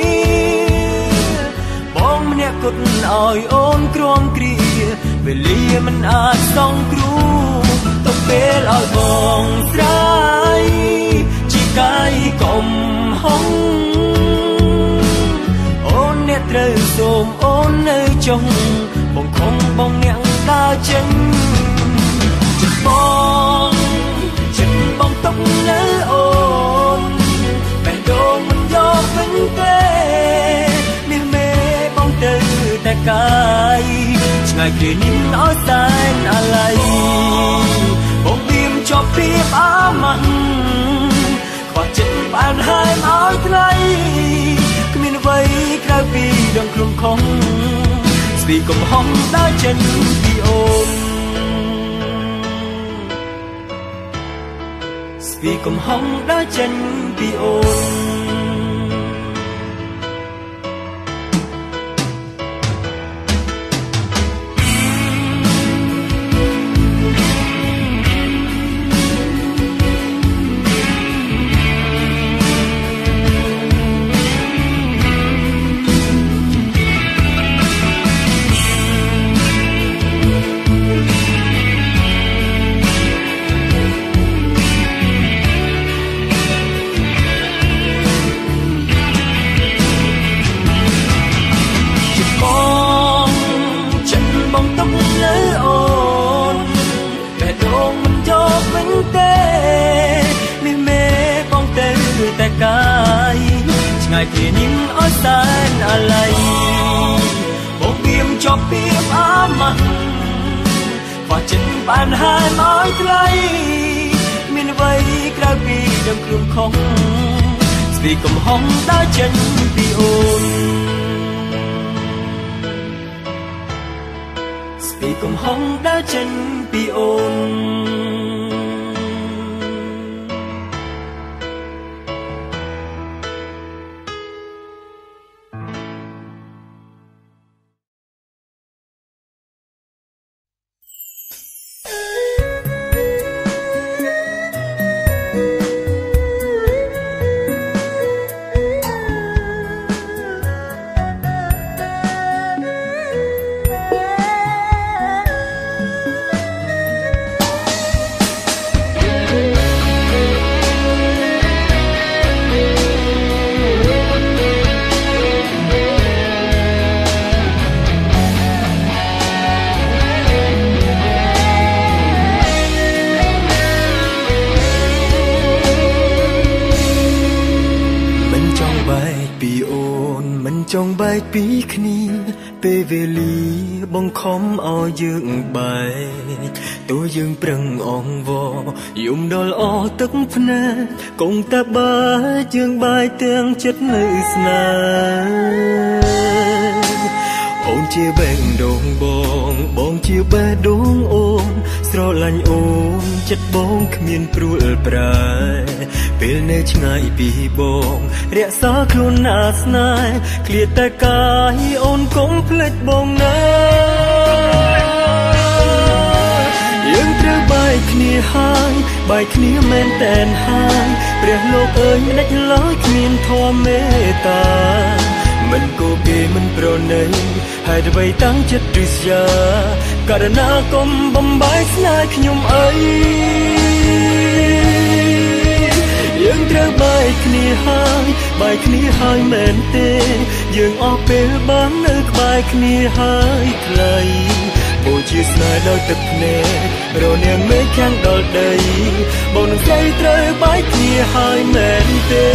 បងម្នាក់គត់ឲ្យអូនក្រំគ្រាវេលាមិនអាចសងគ្រូទុកពេលឲ្យបងស្រាយជីកាយកំហុងអូនអ្នកត្រូវសូមអូននៅចុងបងខំបងអ្នកដើរចេញចិត្តបងទុកលើអូនបែរដូងមិនយកវិញទេនេះមេបងទៅតែកាយឆ្ងាយពីនេះឲ្យសែនអាឡ័យបងមានជាប់ពីអាម៉ាស់ខ្វះចិត្តបានហើមឲ្យថ្លៃគ្មានអ្វីក្រៅពីដឹងខ្លួនខំស្ពីកំហុងដើរចេញពីអូនស្ពីកំហុងដើរចេញពីអូនឆ្ងាយពីនេះឲ្យសែនអាឡ័យបងមានជាប់ពីអាម៉ាស់ខ្វះចិត្តបានហើមឲ្យថ្លៃមានអ្វីក្រៅពីដឹងខ្លួនខំស្ពីកំហុងដើរចេញពីអូនស្ពីកំហុងដើរចេញពីអូនចង់បែកពីគ្នាពេលវេលាបង្ខំឲ្យយើងបែកទោះយើងប្រឹងអង្វរយំដល់អស់ទឹកភ្នែកគង់តែបែកយើងបែកទាំងចិត្តនៅស្នេហ៍អូនជាបេះដូងបងជាបេះដូងអូនស្រឡាញ់អូនចិត្តបងគ្មានព្រួលប្រែពេលនៅឆ្ងាយពីបងរក្សាខ្លួនណាស្នេហ៍ឃ្លាតតែកាយអូនកុំភ្លេចបងណាយើងត្រូវបែកគ្នាហើយបាយគ្នាមែនតែនហើយព្រះលោកអើយមិនដាច់ឡើយគ្មានធម៌មេត្តាមិនគូគេមិនប្រណីហើយអ្វីតាំងចិត្តទ្រឹស្យាករណាកុំបំបាយស្នេហ៍ខ្ញុំអីយើងត្រូវបាយគ្នាហើយមែនទេយើងអស់ពេលបាននៅក្បែរគ្នាហើយខ្លីបូជាស្នេហ៍ដោយទឹកភ្នែករនាងមេឃខាងដល់ដីបងនឹងស្រីត្រូវបាយគ្នាហើយមែនទេ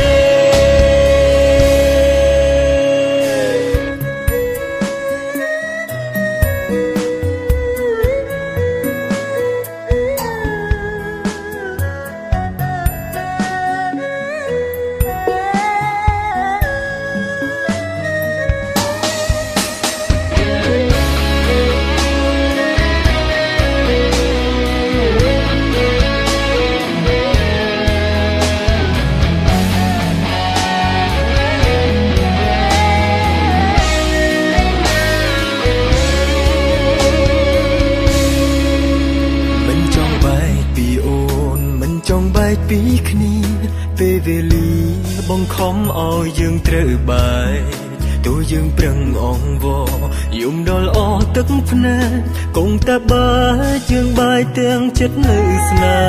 ពីគ្នាពេលវេលាបង្ខំឲ្យយើងត្រូវបាយទោះយើងប្រឹងអង្វរយំដល់អស់ទឹកភ្នែកគង់តែបាយយើងបាយទាំងចិត្តនៅស្នេ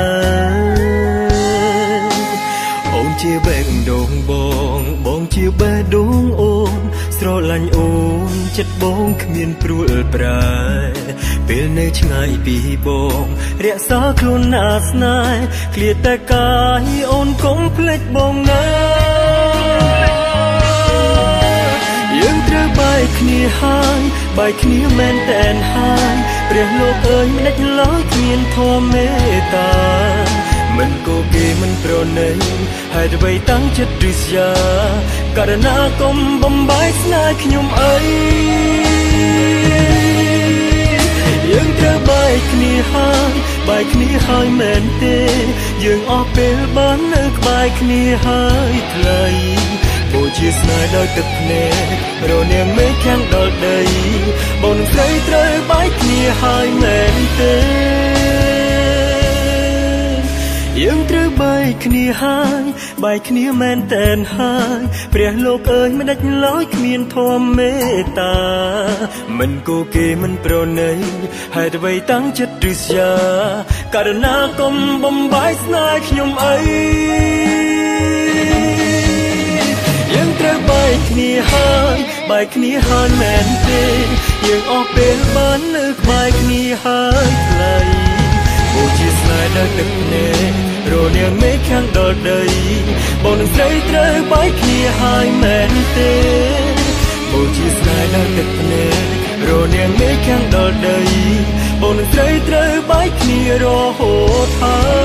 ហ៍អូនជាបេះដូងបងជាបេះដូងអូនស្រឡាញ់អូនចិត្តបងគ្មានព្រួលប្រែពេលនៅឆ្ងាយពីបងរក្សាខ្លួនណាស្នេហ៍ឃ្លាតតែកាយអូនកុំភ្លេចបងណាយើងត្រូវបាយគ្នាហើយបាយគ្នាមែនតែនហើយព្រះលោកអើយមិនដាច់ឡើយគ្មានធម៌មេត្តាមិនគូគេមិនប្រណីហើយអ្វីតាំងចិត្តទ្រឹស្យាករណាកុំបំបាយស្នេហ៍ខ្ញុំអីយើងត្រូវបាយគ្នាហើយមែនទេយើងអស់ពេលបាននៅក្បែរគ្នាហើយខ្លីបូជាស្នេហ៍ដោយទឹកភ្នែករនាងមេឃខាងដល់ដីបងនឹងស្រីត្រូវបាយគ្នាហើយមែនទេយើងត្រូវបាយគ្នាហើយបាយគ្នាមែនតែនហើយព្រះលោកអើយមិនដាច់ឡើយគ្មានធម៌មេត្តាមិនគូគេមិនប្រណីហើយអ្វីតាំងចិត្តទ្រឹស្យាករណាកុំបំបាយស្នេហ៍ខ្ញុំអីយើងត្រូវបាយគ្នាហើយមែនទេយើងអស់ពេលបាននៅក្បែរគ្នាហើយខ្លីបូជាស្នេហ៍ដោយទឹកភ្នែករនាងមេឃខាងដល់ដីបងនឹងស្រីត្រូវបាយគ្នាហើយមែនទេបូជាស្នេហ៍ដោយទឹកភ្នែករនាងមេឃខាងដល់ដីបងនឹងស្រីត្រូវបាយគ្នារហូតហើយ